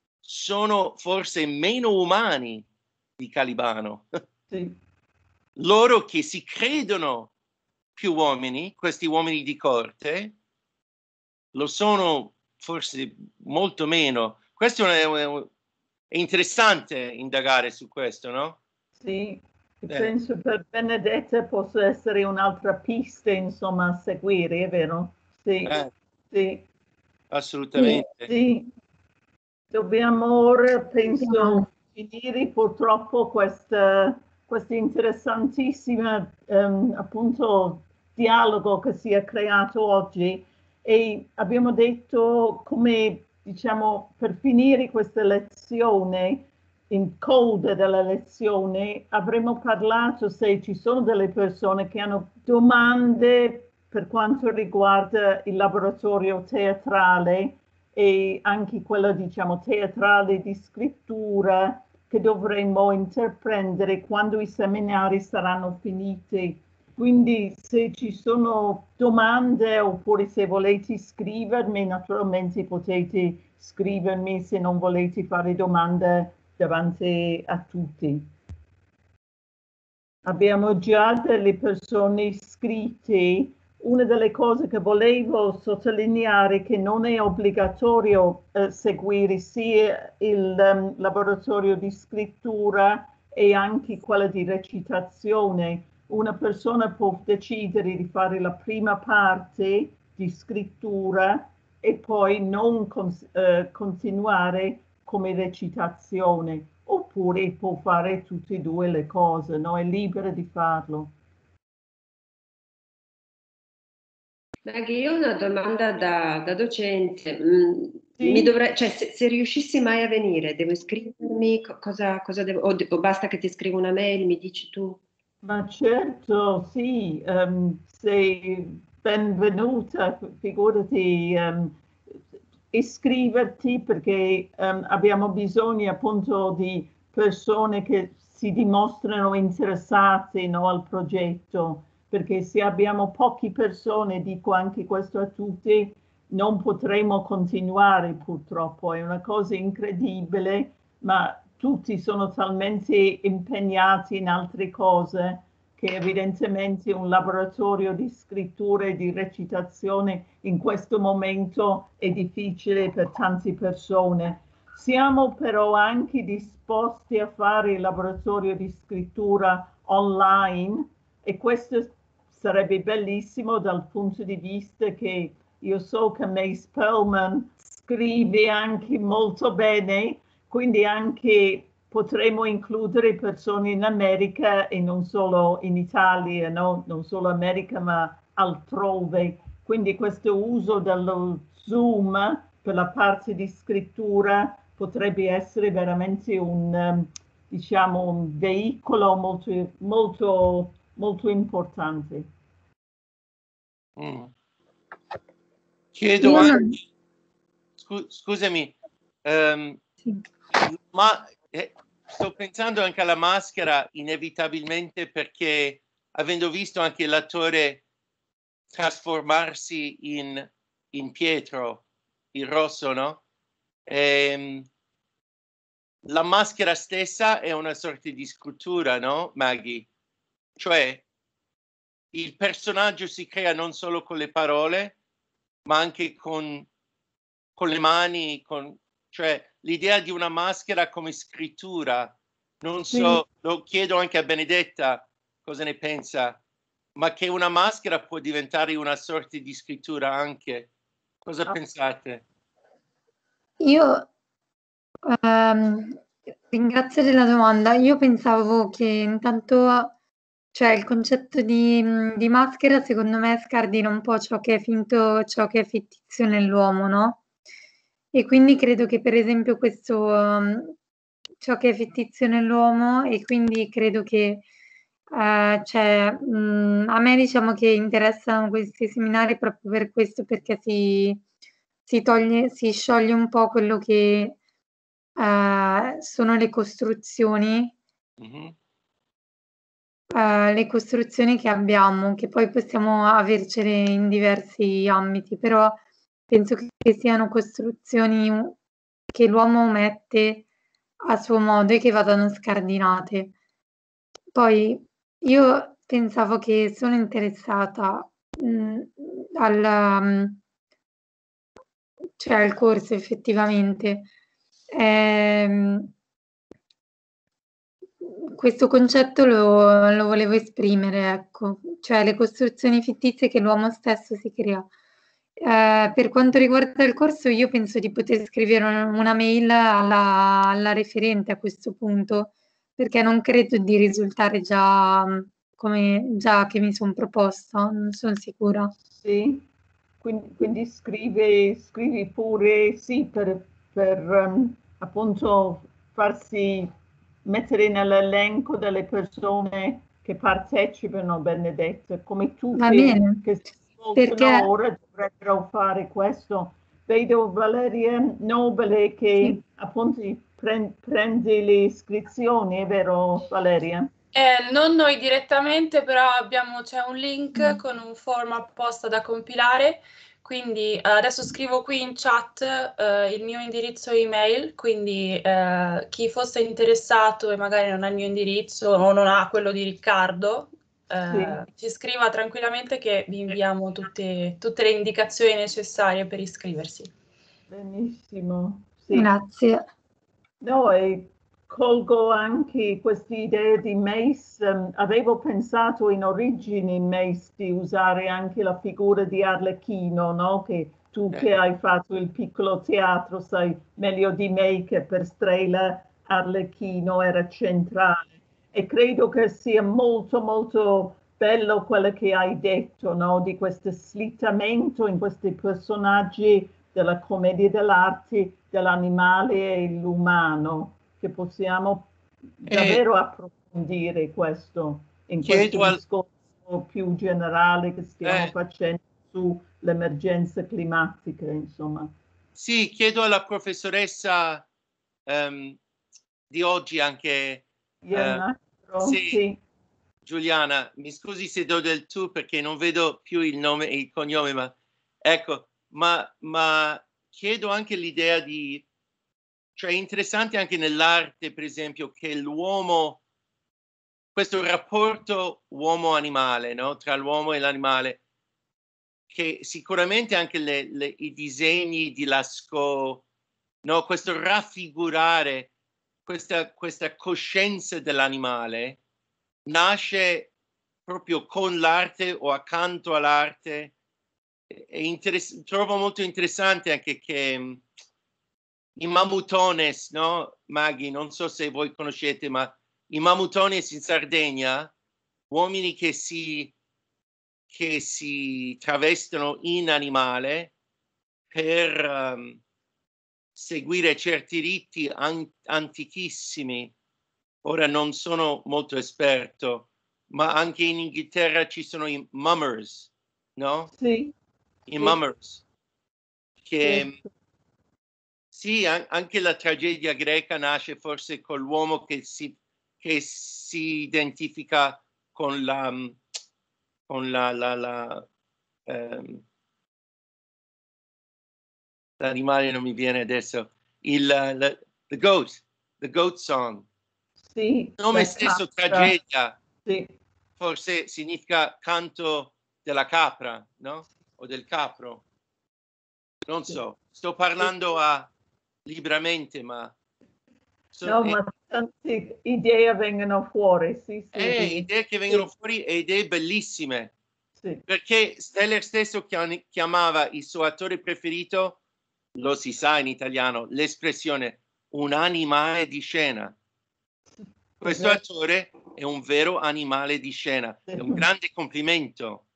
sono forse meno umani di Calibano. Sì. Loro che si credono più uomini, questi uomini di corte, lo sono forse molto meno. Questo è, è, è interessante indagare su questo, no? Sì, Eh. penso per Benedetta possa essere un'altra pista, insomma, a seguire, è vero? Sì, Eh, sì. assolutamente. Sì. Dobbiamo ora, penso, finire purtroppo questa, questo interessantissimo um, appunto dialogo che si è creato oggi e abbiamo detto come, diciamo, per finire questa lezione, in coda della lezione, avremmo parlato se ci sono delle persone che hanno domande per quanto riguarda il laboratorio teatrale e anche quello, diciamo, teatrale di scrittura che dovremo intraprendere quando i seminari saranno finiti. Quindi se ci sono domande oppure se volete scrivermi, naturalmente potete scrivermi se non volete fare domande davanti a tutti. abbiamo già delle persone iscritte. Una delle cose che volevo sottolineare è che non è obbligatorio eh, seguire sia il um, laboratorio di scrittura e anche quella di recitazione. Una persona può decidere di fare la prima parte di scrittura e poi non con, eh, continuare come recitazione, oppure può fare tutte e due le cose, no? È libera di farlo. Maggie, io ho una domanda da, da docente. Mm, Sì? mi dovrei, cioè, se, se riuscissi mai a venire, devo iscrivermi? Co- Cosa, cosa devo, o, o basta che ti scrivo una mail, mi dici tu? Ma certo, sì, ehm, sei benvenuta, figurati, ehm, iscriverti perché ehm, abbiamo bisogno appunto di persone che si dimostrano interessate, no, al progetto, perché se abbiamo poche persone, dico anche questo a tutti, non potremo continuare purtroppo, è una cosa incredibile, ma tutti sono talmente impegnati in altre cose che evidentemente un laboratorio di scrittura e di recitazione in questo momento è difficile per tante persone. Siamo però anche disposti a fare il laboratorio di scrittura online e questo sarebbe bellissimo dal punto di vista che io so che Mace Perlman scrive anche molto bene, quindi anche potremo includere persone in America e non solo in Italia, no? Non solo America ma altrove. Quindi questo uso dello Zoom per la parte di scrittura potrebbe essere veramente un, um, diciamo, un veicolo molto, molto, molto importante. Mm. Chiedo Io anche, non... scu- scusami, ehm, Sì. ma eh, sto pensando anche alla maschera inevitabilmente perché avendo visto anche l'attore trasformarsi in, in Pietro, il rosso, no? Ehm, la maschera stessa è una sorta di scrittura, no, Maggie? Cioè, il personaggio si crea non solo con le parole, ma anche con, con le mani, con, cioè l'idea di una maschera come scrittura. Non Sì. so, lo chiedo anche a Benedetta cosa ne pensa, ma che una maschera può diventare una sorta di scrittura anche. Cosa Ah. pensate? Io ehm, ringrazio della domanda. Io pensavo che intanto, cioè il concetto di, mh, di maschera secondo me scardina un po' ciò che è finto, ciò che è fittizio nell'uomo, no? E quindi credo che per esempio questo, um, ciò che è fittizio nell'uomo e quindi credo che eh, cioè, mh, a me diciamo che interessano questi seminari proprio per questo, perché si, si toglie, si scioglie un po' quello che eh, sono le costruzioni, Mm-hmm. eh, le costruzioni che abbiamo, che poi possiamo avercele in diversi ambiti, però penso che, che siano costruzioni che l'uomo mette a suo modo e che vadano scardinate. Poi io pensavo che sono interessata mh, al, mh, cioè al corso effettivamente. Ehm, questo concetto lo, lo volevo esprimere, ecco, cioè le costruzioni fittizie che l'uomo stesso si crea. Eh, per quanto riguarda il corso, io penso di poter scrivere una, una mail alla, alla referente a questo punto, perché non credo di risultare già come già che mi sono proposta, non sono sicura. Sì, quindi, quindi scrivi, scrivi pure sì per, per um, appunto farsi mettere nell'elenco delle persone che partecipano, Benedetta, come Va tutti bene, che si svoltano perché ora dovrebbero fare questo. Vedo Valeria Nobile che sì. appunto pre- prende le iscrizioni, è vero Valeria? Eh, non noi direttamente, però abbiamo, c'è un link Mm. con un form apposta da compilare Quindi adesso scrivo qui in chat eh, il mio indirizzo email, quindi eh, chi fosse interessato e magari non ha il mio indirizzo o non ha quello di Riccardo, eh, Sì. ci scriva tranquillamente che vi inviamo tutte, tutte le indicazioni necessarie per iscriversi. Benissimo. Sì. Grazie. No, e colgo anche questa idea di Mace. Um, avevo pensato in origine in Mace di usare anche la figura di Arlecchino, no? Che tu Eh. che hai fatto il piccolo teatro sai meglio di me che per Strela Arlecchino era centrale. E credo che sia molto molto bello quello che hai detto, no? Di questo slittamento in questi personaggi della commedia dell'arte, dell'animale e l'umano, che possiamo davvero approfondire questo in questo al- discorso più generale che stiamo Eh. facendo sull'emergenza climatica, insomma. Sì, chiedo alla professoressa ehm, di oggi anche, Iannacro, sì, sì. Giuliana, mi scusi se do del tu perché non vedo più il nome e il cognome, ma ecco, ma, ma chiedo anche l'idea di, cioè è interessante anche nell'arte, per esempio, che l'uomo, questo rapporto uomo-animale, no? Tra l'uomo e l'animale, che sicuramente anche le, le, i disegni di Lascaux, no? Questo raffigurare questa, questa coscienza dell'animale nasce proprio con l'arte o accanto all'arte. È interess- trovo molto interessante anche che mh, i Mamutones, no? Maghi, non so se voi conoscete, ma i Mamutones in Sardegna, uomini che si, che si travestono in animale per um, seguire certi riti an- antichissimi. Ora non sono molto esperto, ma anche in Inghilterra ci sono i mummers, no? Sì. I sì. mummers. Che Certo. sì, an- anche la tragedia greca nasce forse con l'uomo che si, che si identifica con la, con la, la, la ehm, l'animale non mi viene adesso, il, la, the goat, the goat song. Sì, Il nome la stesso, capra. tragedia, Sì. forse significa canto della capra, no? O del capro. Non so, sto parlando a liberamente, ma... So, No, è, ma tante idee vengono fuori, sì, sì. è di- idee che vengono sì, fuori e idee bellissime. sì. Perché Steller stesso chiam- chiamava il suo attore preferito, lo si sa in italiano, l'espressione un animale di scena. Questo Vero. attore è un vero animale di scena, è un grande complimento.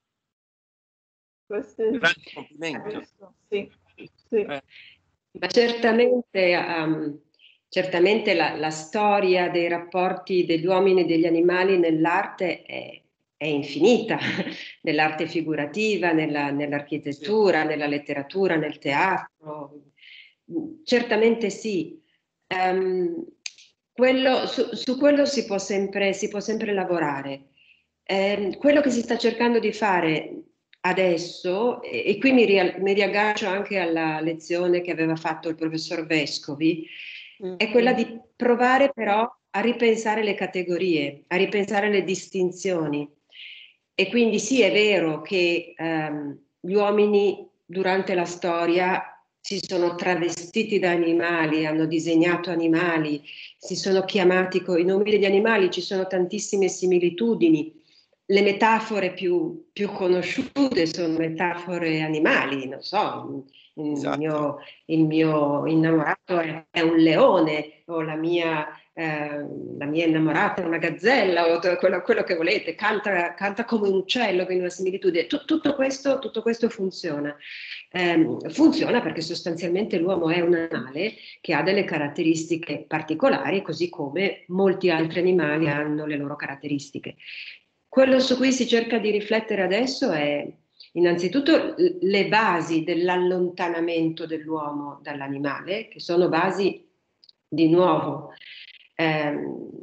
Questo è Grande complimento. giusto, sì, sì. Eh, Ma certamente, um, certamente la, la storia dei rapporti degli uomini e degli animali nell'arte è, è infinita, nell'arte figurativa, nella, nell'architettura, nella letteratura, nel teatro. Certamente sì. Um, quello, su, su quello si può sempre, si può sempre lavorare. Eh, quello che si sta cercando di fare adesso, e, e qui mi, ria, mi riaggancio anche alla lezione che aveva fatto il professor Vescovi, mm. è quella di provare però a ripensare le categorie, a ripensare le distinzioni. E quindi sì, è vero che ehm, gli uomini durante la storia si sono travestiti da animali, hanno disegnato animali, si sono chiamati con i nomi degli animali, ci sono tantissime similitudini. Le metafore più, più conosciute sono metafore animali, non so, il, esatto. mio, il mio innamorato è, è un leone, o la mia, eh, la mia innamorata è una gazzella, o quello, quello che volete, canta, canta come un uccello, quindi una similitudine. Tut, tutto, questo, tutto questo funziona. Eh, funziona perché sostanzialmente l'uomo è un animale che ha delle caratteristiche particolari, così come molti altri animali hanno le loro caratteristiche. Quello su cui si cerca di riflettere adesso è innanzitutto le basi dell'allontanamento dell'uomo dall'animale, che sono basi di nuovo ehm,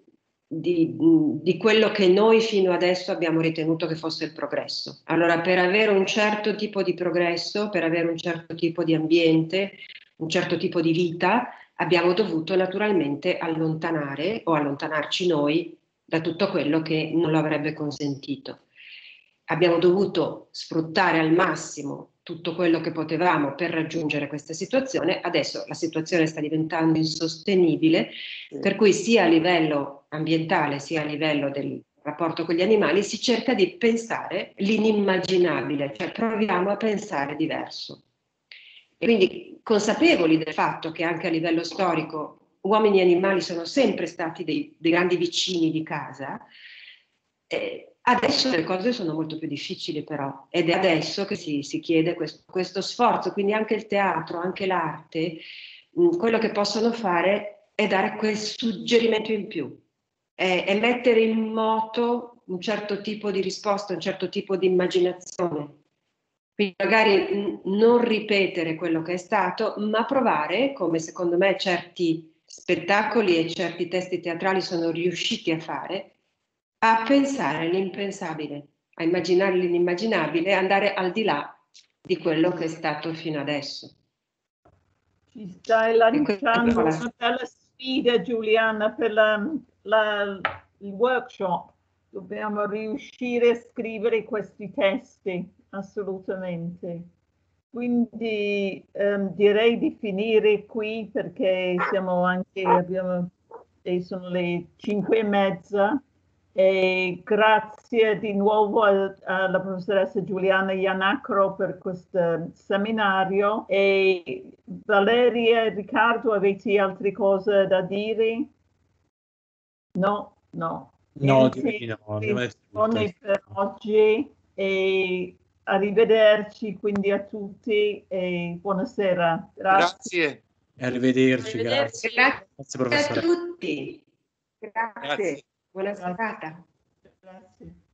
di, di quello che noi fino adesso abbiamo ritenuto che fosse il progresso. Allora, per avere un certo tipo di progresso, per avere un certo tipo di ambiente, un certo tipo di vita, abbiamo dovuto naturalmente allontanare o allontanarci noi da tutto quello che non lo avrebbe consentito. Abbiamo dovuto sfruttare al massimo tutto quello che potevamo per raggiungere questa situazione. Adesso la situazione sta diventando insostenibile, per cui sia a livello ambientale sia a livello del rapporto con gli animali si cerca di pensare l'inimmaginabile, cioè proviamo a pensare diverso. E quindi consapevoli del fatto che anche a livello storico uomini e animali sono sempre stati dei, dei grandi vicini di casa, eh, adesso le cose sono molto più difficili però, ed è adesso che si, si chiede questo, questo sforzo, quindi anche il teatro, anche l'arte, mh, quello che possono fare è dare quel suggerimento in più, è, è mettere in moto un certo tipo di risposta, un certo tipo di immaginazione. Quindi magari mh, non ripetere quello che è stato, ma provare, come secondo me certi spettacoli e certi testi teatrali sono riusciti a fare, a pensare l'impensabile, a immaginare l'inimmaginabile, andare al di là di quello che è stato fino adesso. Ci stai lanciando una bella sfida, Giuliana, per la, la, il workshop. Dobbiamo riuscire a scrivere questi testi, assolutamente. Quindi um, direi di finire qui perché siamo anche, abbiamo, e sono le cinque e mezza. E grazie di nuovo alla professoressa Giuliana Iannacro per questo seminario. E Valeria e Riccardo, avete altre cose da dire? No, no. No, direi di no. Per oggi e arrivederci quindi a tutti e buonasera. Grazie. E arrivederci, Arrivederci. grazie. Grazie, Grazie professore. a tutti. Grazie. Grazie. Buona serata. Grazie.